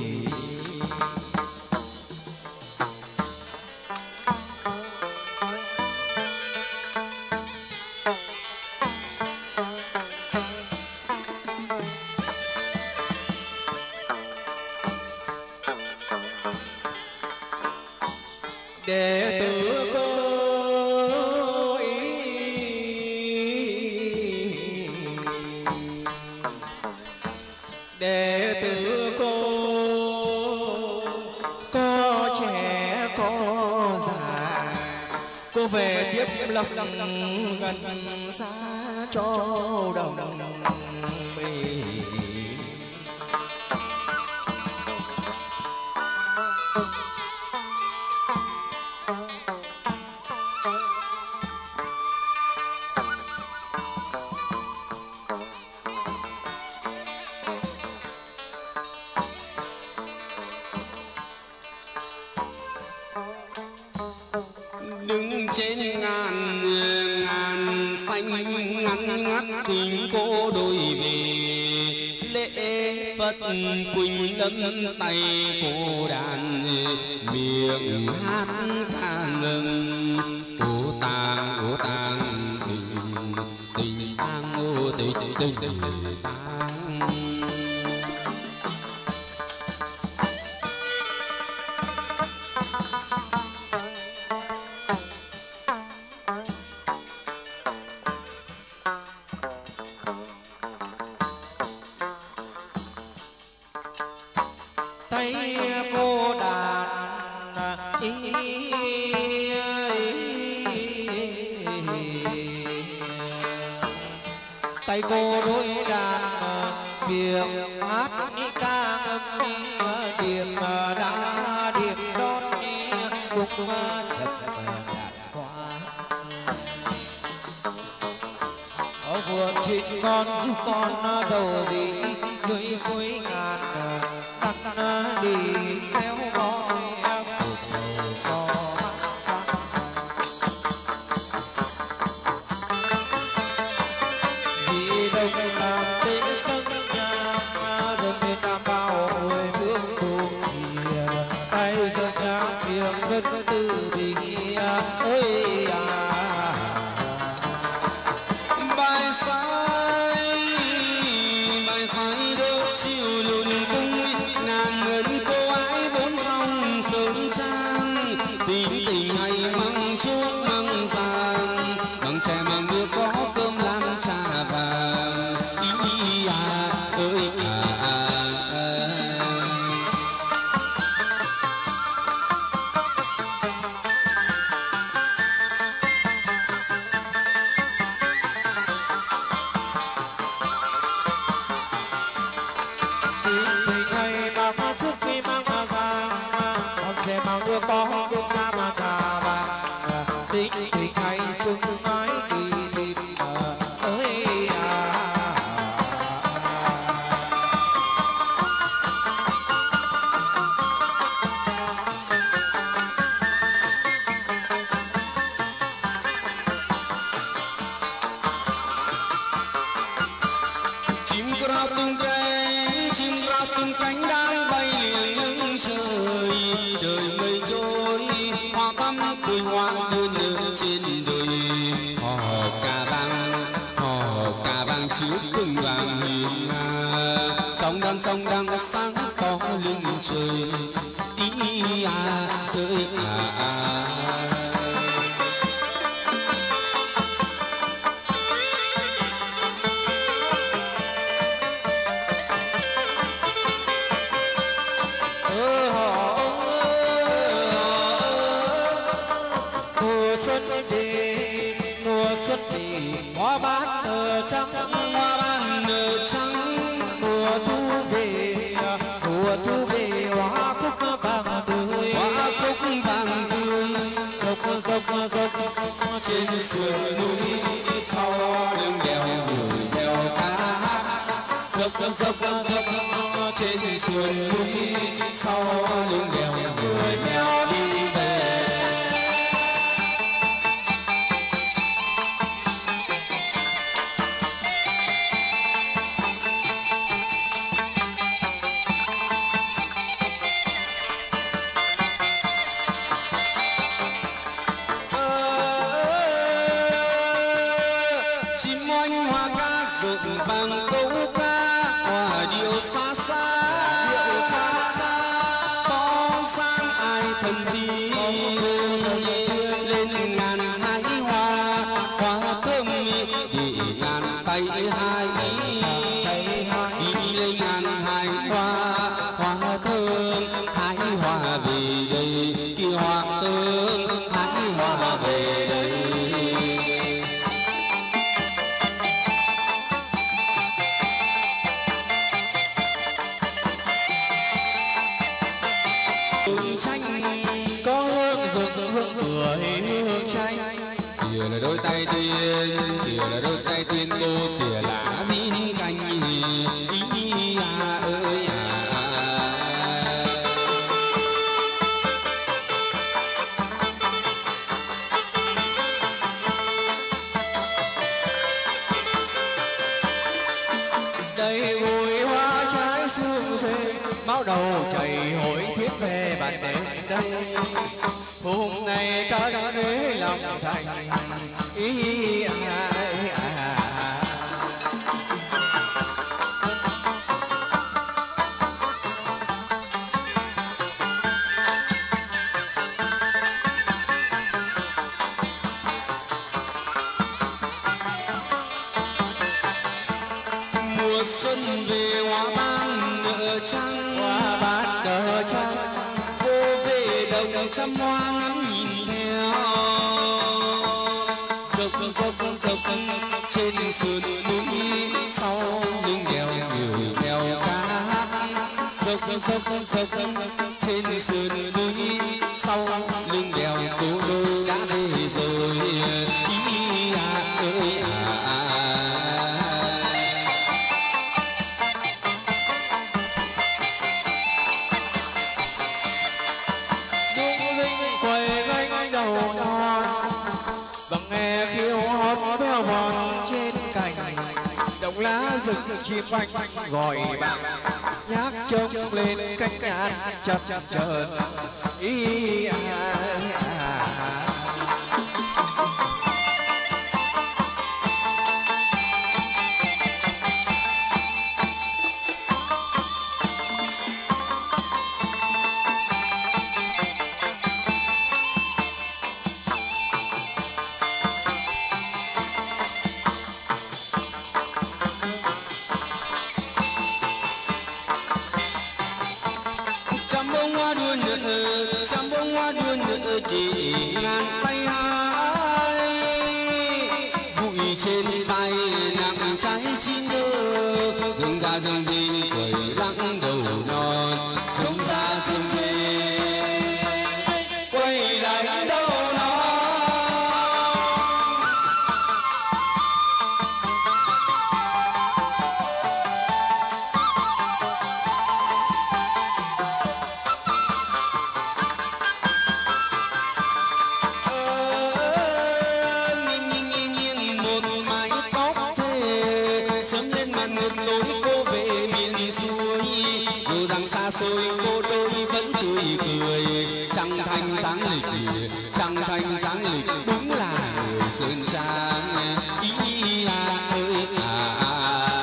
Speaker 1: Đệ tử cô đệ tử cô có trẻ có già cô về tiếp lập gần xa cho đồng mình.
Speaker 2: Đứng trên ngàn ngàn xanh ngăn ngắt tình cô đôi về lễ Phật quỳnh lâm tay cô đàn miệng hát ca ngân ô tang ô tang tình tình tang ô tình tình tình tang.
Speaker 1: Tay cô đàn ý, tay cô đôi đàn việc hát đi ca ngâm đi điểm đã điểm đón đi cũng sập đàn hoa ở vườn trịnh con giúp con giàu gì dưới suối ngàn đắn đi theo con vì đâu làm tế sân nhà dân bên nam bao người vương cùng chìa tay dân nhà miệng vẫn từ bi ơi à.
Speaker 2: Bài sai bài sai đốt chiều lùn cung nàng ơn cô ái vốn dòng sớm trang tình tình hay măng chút măng giang măng chè măng nước có cơm làm trà vàng ý à ơi à, à, à.
Speaker 1: Tình hay mang chút khi mang giang mong trẻ mang đưa có cơm nam trà vàng tình tình hay sung nói kỳ tìm ơi à.
Speaker 2: Chim ra tung cánh chim ra tung cánh đang bay liền lưng trời trời mây trôi hoa thắm cười hoa đơn nước trên đồi hò cà vang hò cà vang chiếu từng vàng hiền nga sóng đang sóng đang sáng to lưng trời ý à ơi à, à.
Speaker 1: Mùa xuân về mùa xuân về hoa ban nở trắng
Speaker 2: Hoa ban nở trắng
Speaker 1: mùa thu về mùa thu về hoa cúc vàng tươi
Speaker 2: hoa cúc vàng tươi
Speaker 1: dọc dọc dốc
Speaker 2: trên sườn núi sau lưng đèo người đèo ca dốc dốc dốc dốc trên sườn núi sau lưng đèo người đèo đi về. Vang câu ca hòa điệu xa xa, điệu xa xa, bóng sáng ai thầm tin lên ngàn hái hoa, hoa thơm đi ngàn tay hai đi lên ngàn hai hoa, hoa thơm hái hoa về đây, kia hoa thơm hái hoa về đây.
Speaker 1: hương tranh có hương rực hương cười hương tranh.
Speaker 2: Kìa là đôi tay tiên, kìa là đôi tay tiên cô, kìa là viên canh ý à ơi à.
Speaker 1: Đây bụi hoa trái sương rê, máu đầu chảy hội thiết về bàn đến đây. Hôm nay các đế lòng thành ý à, à, à.
Speaker 2: Mùa xuân về hoa ban nở trắng,
Speaker 1: hoa ban nở trắng,
Speaker 2: cô về đồng trăm hoa ngắm nhìn theo. Dốc dốc dốc trên sườn núi sau lưng đèo người đèo cát. Dốc dốc dốc trên sườn núi sau lưng đèo cô đôi đã về rồi ý à ơi à, à.
Speaker 1: quay gánh đầu non bằng nghe khiêu hót véo von trên cành. Đồng lá rực chim quanh gọi bạn nhác trông lên cánh ngàn chập chờn ý à, à, à.
Speaker 2: Trăm bông hoa đua nở, trăm bông hoa đua nở chỉ ngàn tay hai. Bụi trên tay nặng trái chín nơ, rừng ra rừng gì cười lặng đầu non. Rừng ra rừng gì quay lặng đầu non. Sớm lên màn ngược tối cô về miền xuôi, dù rằng xa xôi cô đôi vẫn tươi cười. Trăng thanh sáng lịch, trăng thanh sáng lịch, đúng là người sơn trang ý à ơi à, à.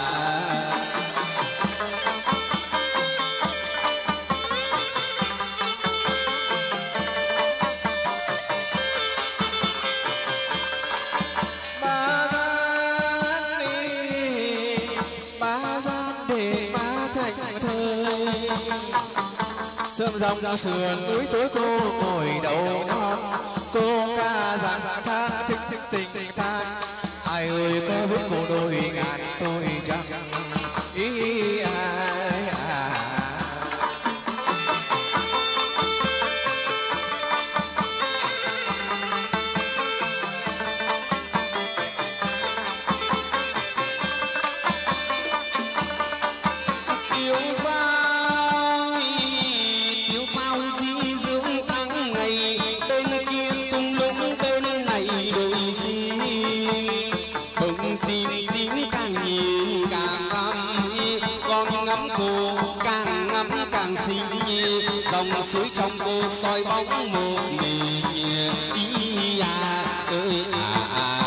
Speaker 1: Sớm dòng ra sườn núi tối cô ngồi đầu non, cô ca rằng than thích thích tình than. Ai ơi có biết cô đôi ngàn tôi chẳng ý à, à.
Speaker 2: sao tiếu sao di dưỡng tháng ngày bên kia tung lũng bên này đôi xin không xin tiếng càng nhìn càng ngắm con ngắm cô càng ngắm càng xinh dòng suối trong cô soi bóng một mình ý à ơi à, à.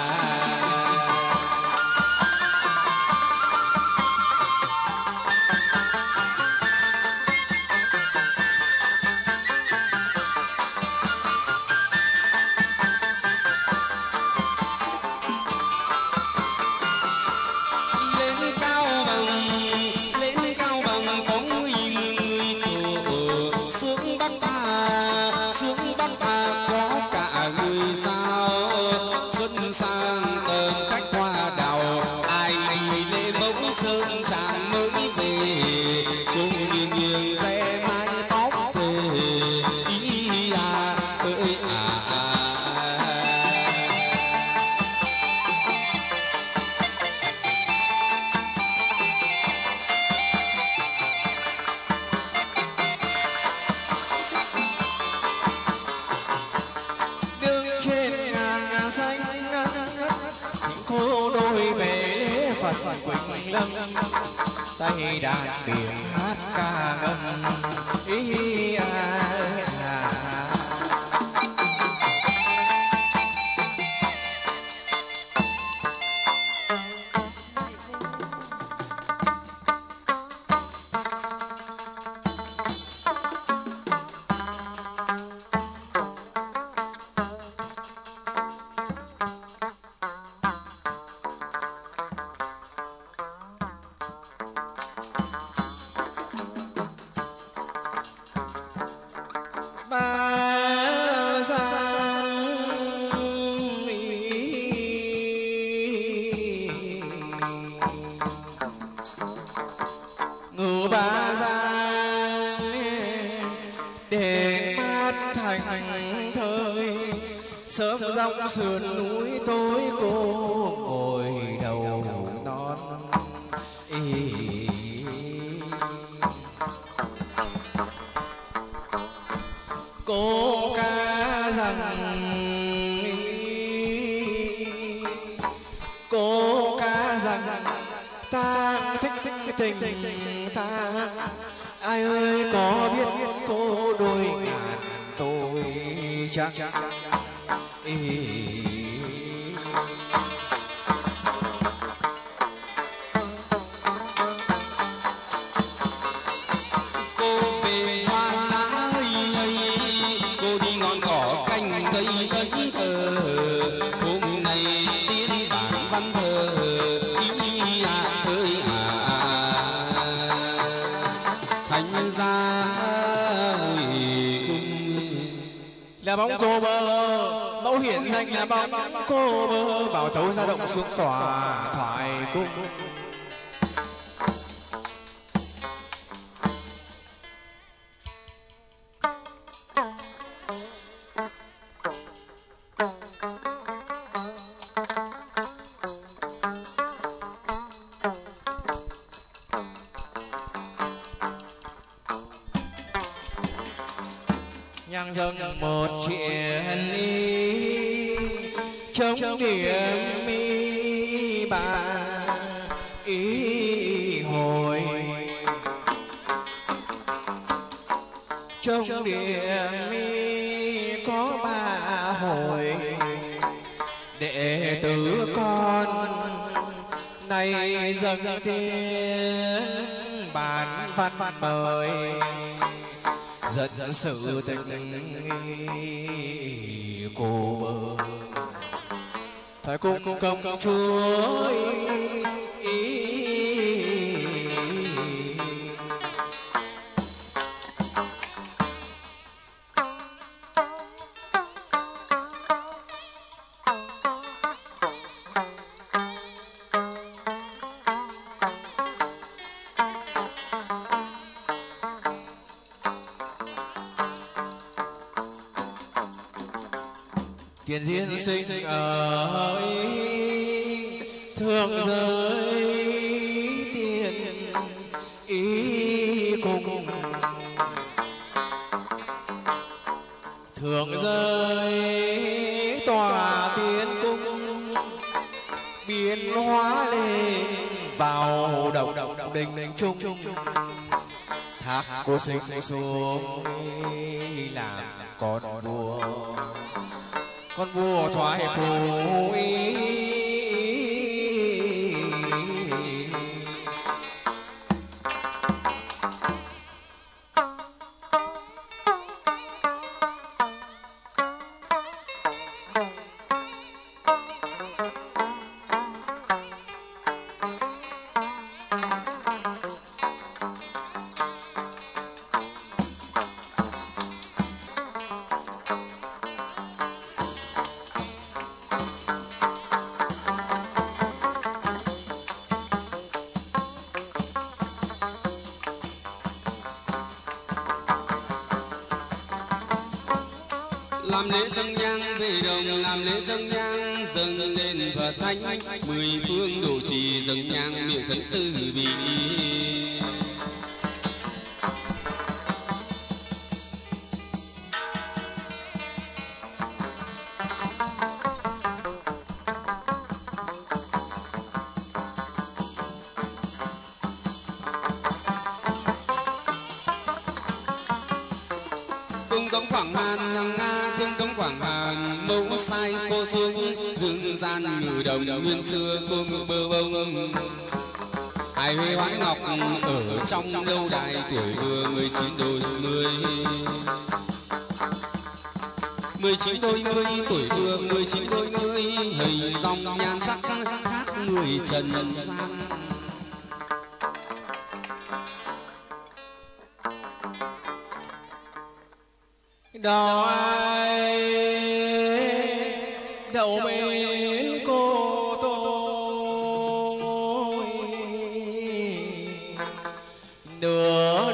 Speaker 1: tay đàn biển hát ca ngâm ý à, à, à. Sườn núi tối cô ngồi đầu non ý. Cô ca rằng cô ca rằng ta thích tình ta ai ơi có biết cô đôi ngàn tôi chắc ý.
Speaker 2: Cô về hoa lá ơi, cô đi ngọn cỏ cành cây cấn thờ hôm nay tiến bản văn thờ ý à ơi à thành ra
Speaker 1: là bóng cô bơ mẫu hiển danh là bóng cô bơ bảo tấu ra động xuống tòa thoại cung. Nhang dâng một chuyện ý trong điểm mi bà ý hồi trong điểm mi có ba hồi đệ tử con này dâng tiên bản văn mời dẫn sự tình cô bơ thời cung công chúa ý. Tiền duyên sinh ở thương giới tiền ý đồng đình trung thác cô sinh xuống làm con vua, con vua thoái phủ.
Speaker 2: Làm lễ dâng nhang về đồng, làm lễ dâng nhang dâng lên Phật thánh, mười phương độ trì dâng nhang miệng khấn từ bi. Cung cống Quảng Hàn hàng Nga, cung cống Quảng Hàn mẫu sai cô xuống, dương gian ngự đồng nguyên xưa cô ngự bơ bông. Ai Huế Hoán Ngọc ở trong lâu đài, tuổi vừa mười chín đôi mươi. Mười chín đôi mươi tuổi vừa mười chín đôi mươi, hình dòng nhan sắc khác người trần gian.
Speaker 1: Đào ai đậu mến cô tôi, nửa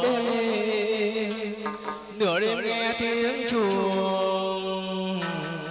Speaker 1: đêm nửa đêm nghe tiếng chuông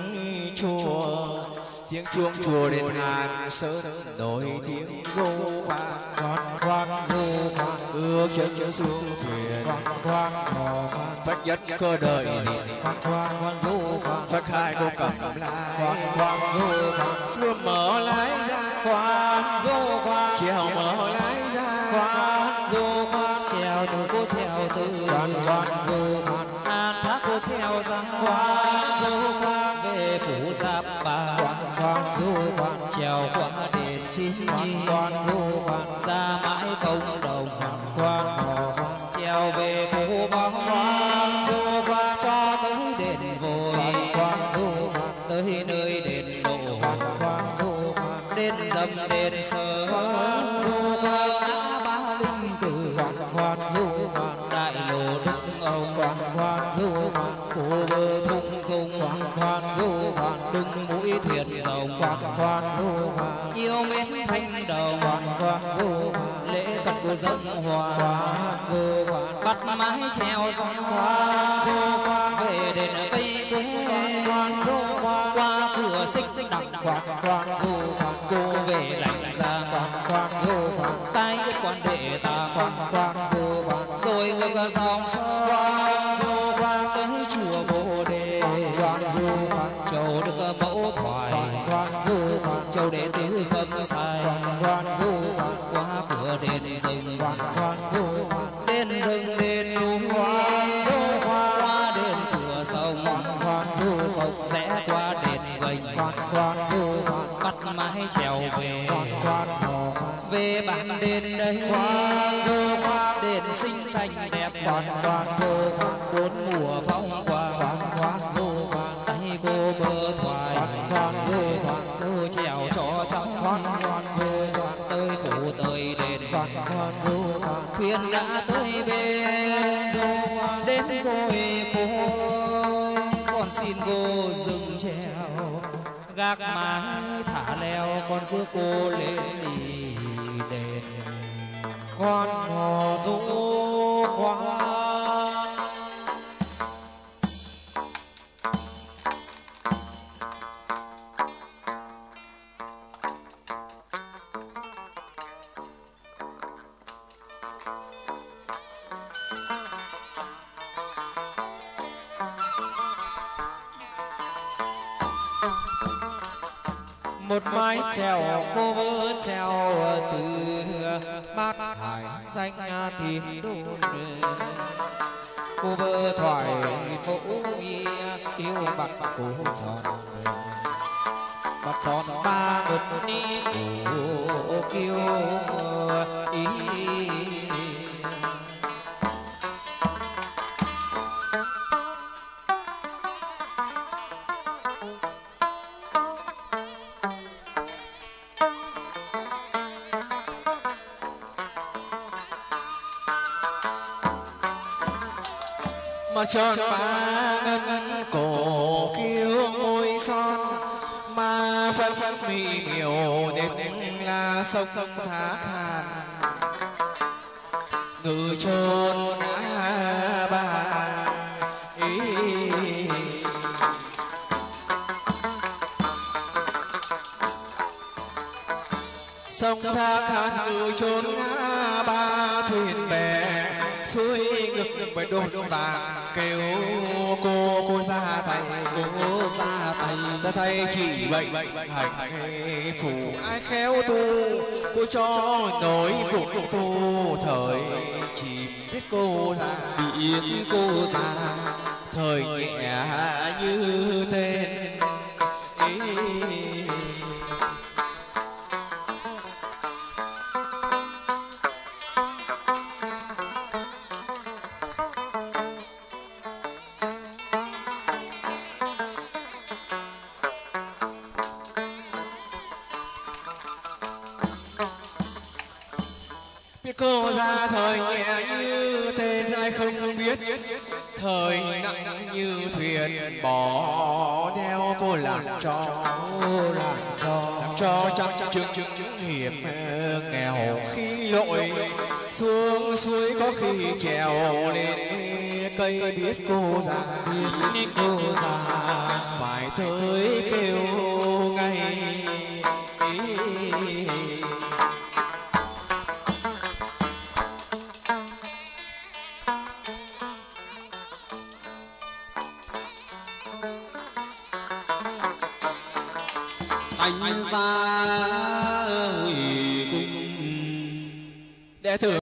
Speaker 1: chùa, tiếng chuông chùa đền Hàn Sơn nổi tiếng rô vang. Quan quan rô vang bước chân xuống thuyền, quan quan hò vang Phật nhất cơ đời hiện. Quan quan quan rô vang Phật hai cô cầm lái. Quan quan rô vang phương mở lái ra. Quan rô vang trèo mở lái ra. Quan rô vang trèo từ cô trèo từ. Quan quan rô vang an thác cô trèo ra. Quan rô vang về phủ Giáp Bà. Quan quan rô vang trèo qua đền Chín Nhi. Quan rô vang ra mãi công đồng. Quan quan hò vang trèo về phủ Bảo. Quan rô vang cho tới đền Vội. Quan quan rô vang tới nơi đền Lộ. Quan quan rô vang đền Dầm đền Sơ. Quan rô vang ngã Ba Linh Tử. Quan quan rô vang đại lộ Đức Ông. Quan quan rô vang cô vơ thung dung. Quan quan rô vang đừng mũi thiệt rồng. Quan quan rô vang yêu mến thanh đồng. Quan quan rô vang lễ Phật của dân hòa. Quan rô vang bắt mái treo gió. Quan rô vang về đền cây quế. Quan rô vang qua cửa xích đằng. Quan quan rô vang cô về lạnh giang. Quan quan rô vang tai biết quan đệ tàng. Quan quan rô vang rồi ngược dòng sông. Quan rô vang tới chùa Bồ Đề. Quan rô vang châu được mẫu thoại. Quan rô vang châu đệ tử khâm sai. Quan rô vang qua cửa đền rừng. Quan quan rô vang đền rừng đền núi. Quan rô vang qua đền cửa sông. Quan quan rô vang rẽ qua đền gành. Quan quan rô vang bắt mái trèo về. Quan quan hò vang về bản đền đây. Quan rô vang đền sinh thành đẹp. Quan quan rô vang bốn mùa phong quang. Quan quan rô vang tay cô bơ thoại. Quan quan rô vang cô trèo cho trong. Quan quan rô vang tới phủ tới đền. Quan quan rô vang thuyền đã tới bên. Rô vang đến rồi cô con xin cô dừng trèo gác mái thả leo. Con giữ cô lên đi đền. Quan hò du khoan một mái chèo cô vơ chèo từ mát hải danh thiên đôn cô bơ thoại mẫu yêu bạc cổ tròn bạc tròn ba ngực đi cổ kêu ý
Speaker 5: mà tròn ba ngân cổ kiêu môi son mà phân mì miều đến là sông thác hàn ngự chôn ngã ba ý sông thác hàn ngự chôn ngã ba thuyền bè suối ngực với đôi vàng kêu cô cô ra tay cô ra tay ra tay chỉ bệnh hành phủ ai khéo tu cô cho nổi vùng tu thời chỉ biết cô ra biết cô ra thời nhẹ như tên ý. Cô ra thời nhẹ như tên ai không biết thời nặng như thuyền bỏ theo cô làm cho làm cho làm cho trăm chứng hiểm nghèo khi lội xuống suối có khi trèo lên cây biết cô ra biết cô ra phải tới kêu ngay ý. Anh ra hồi cung để thử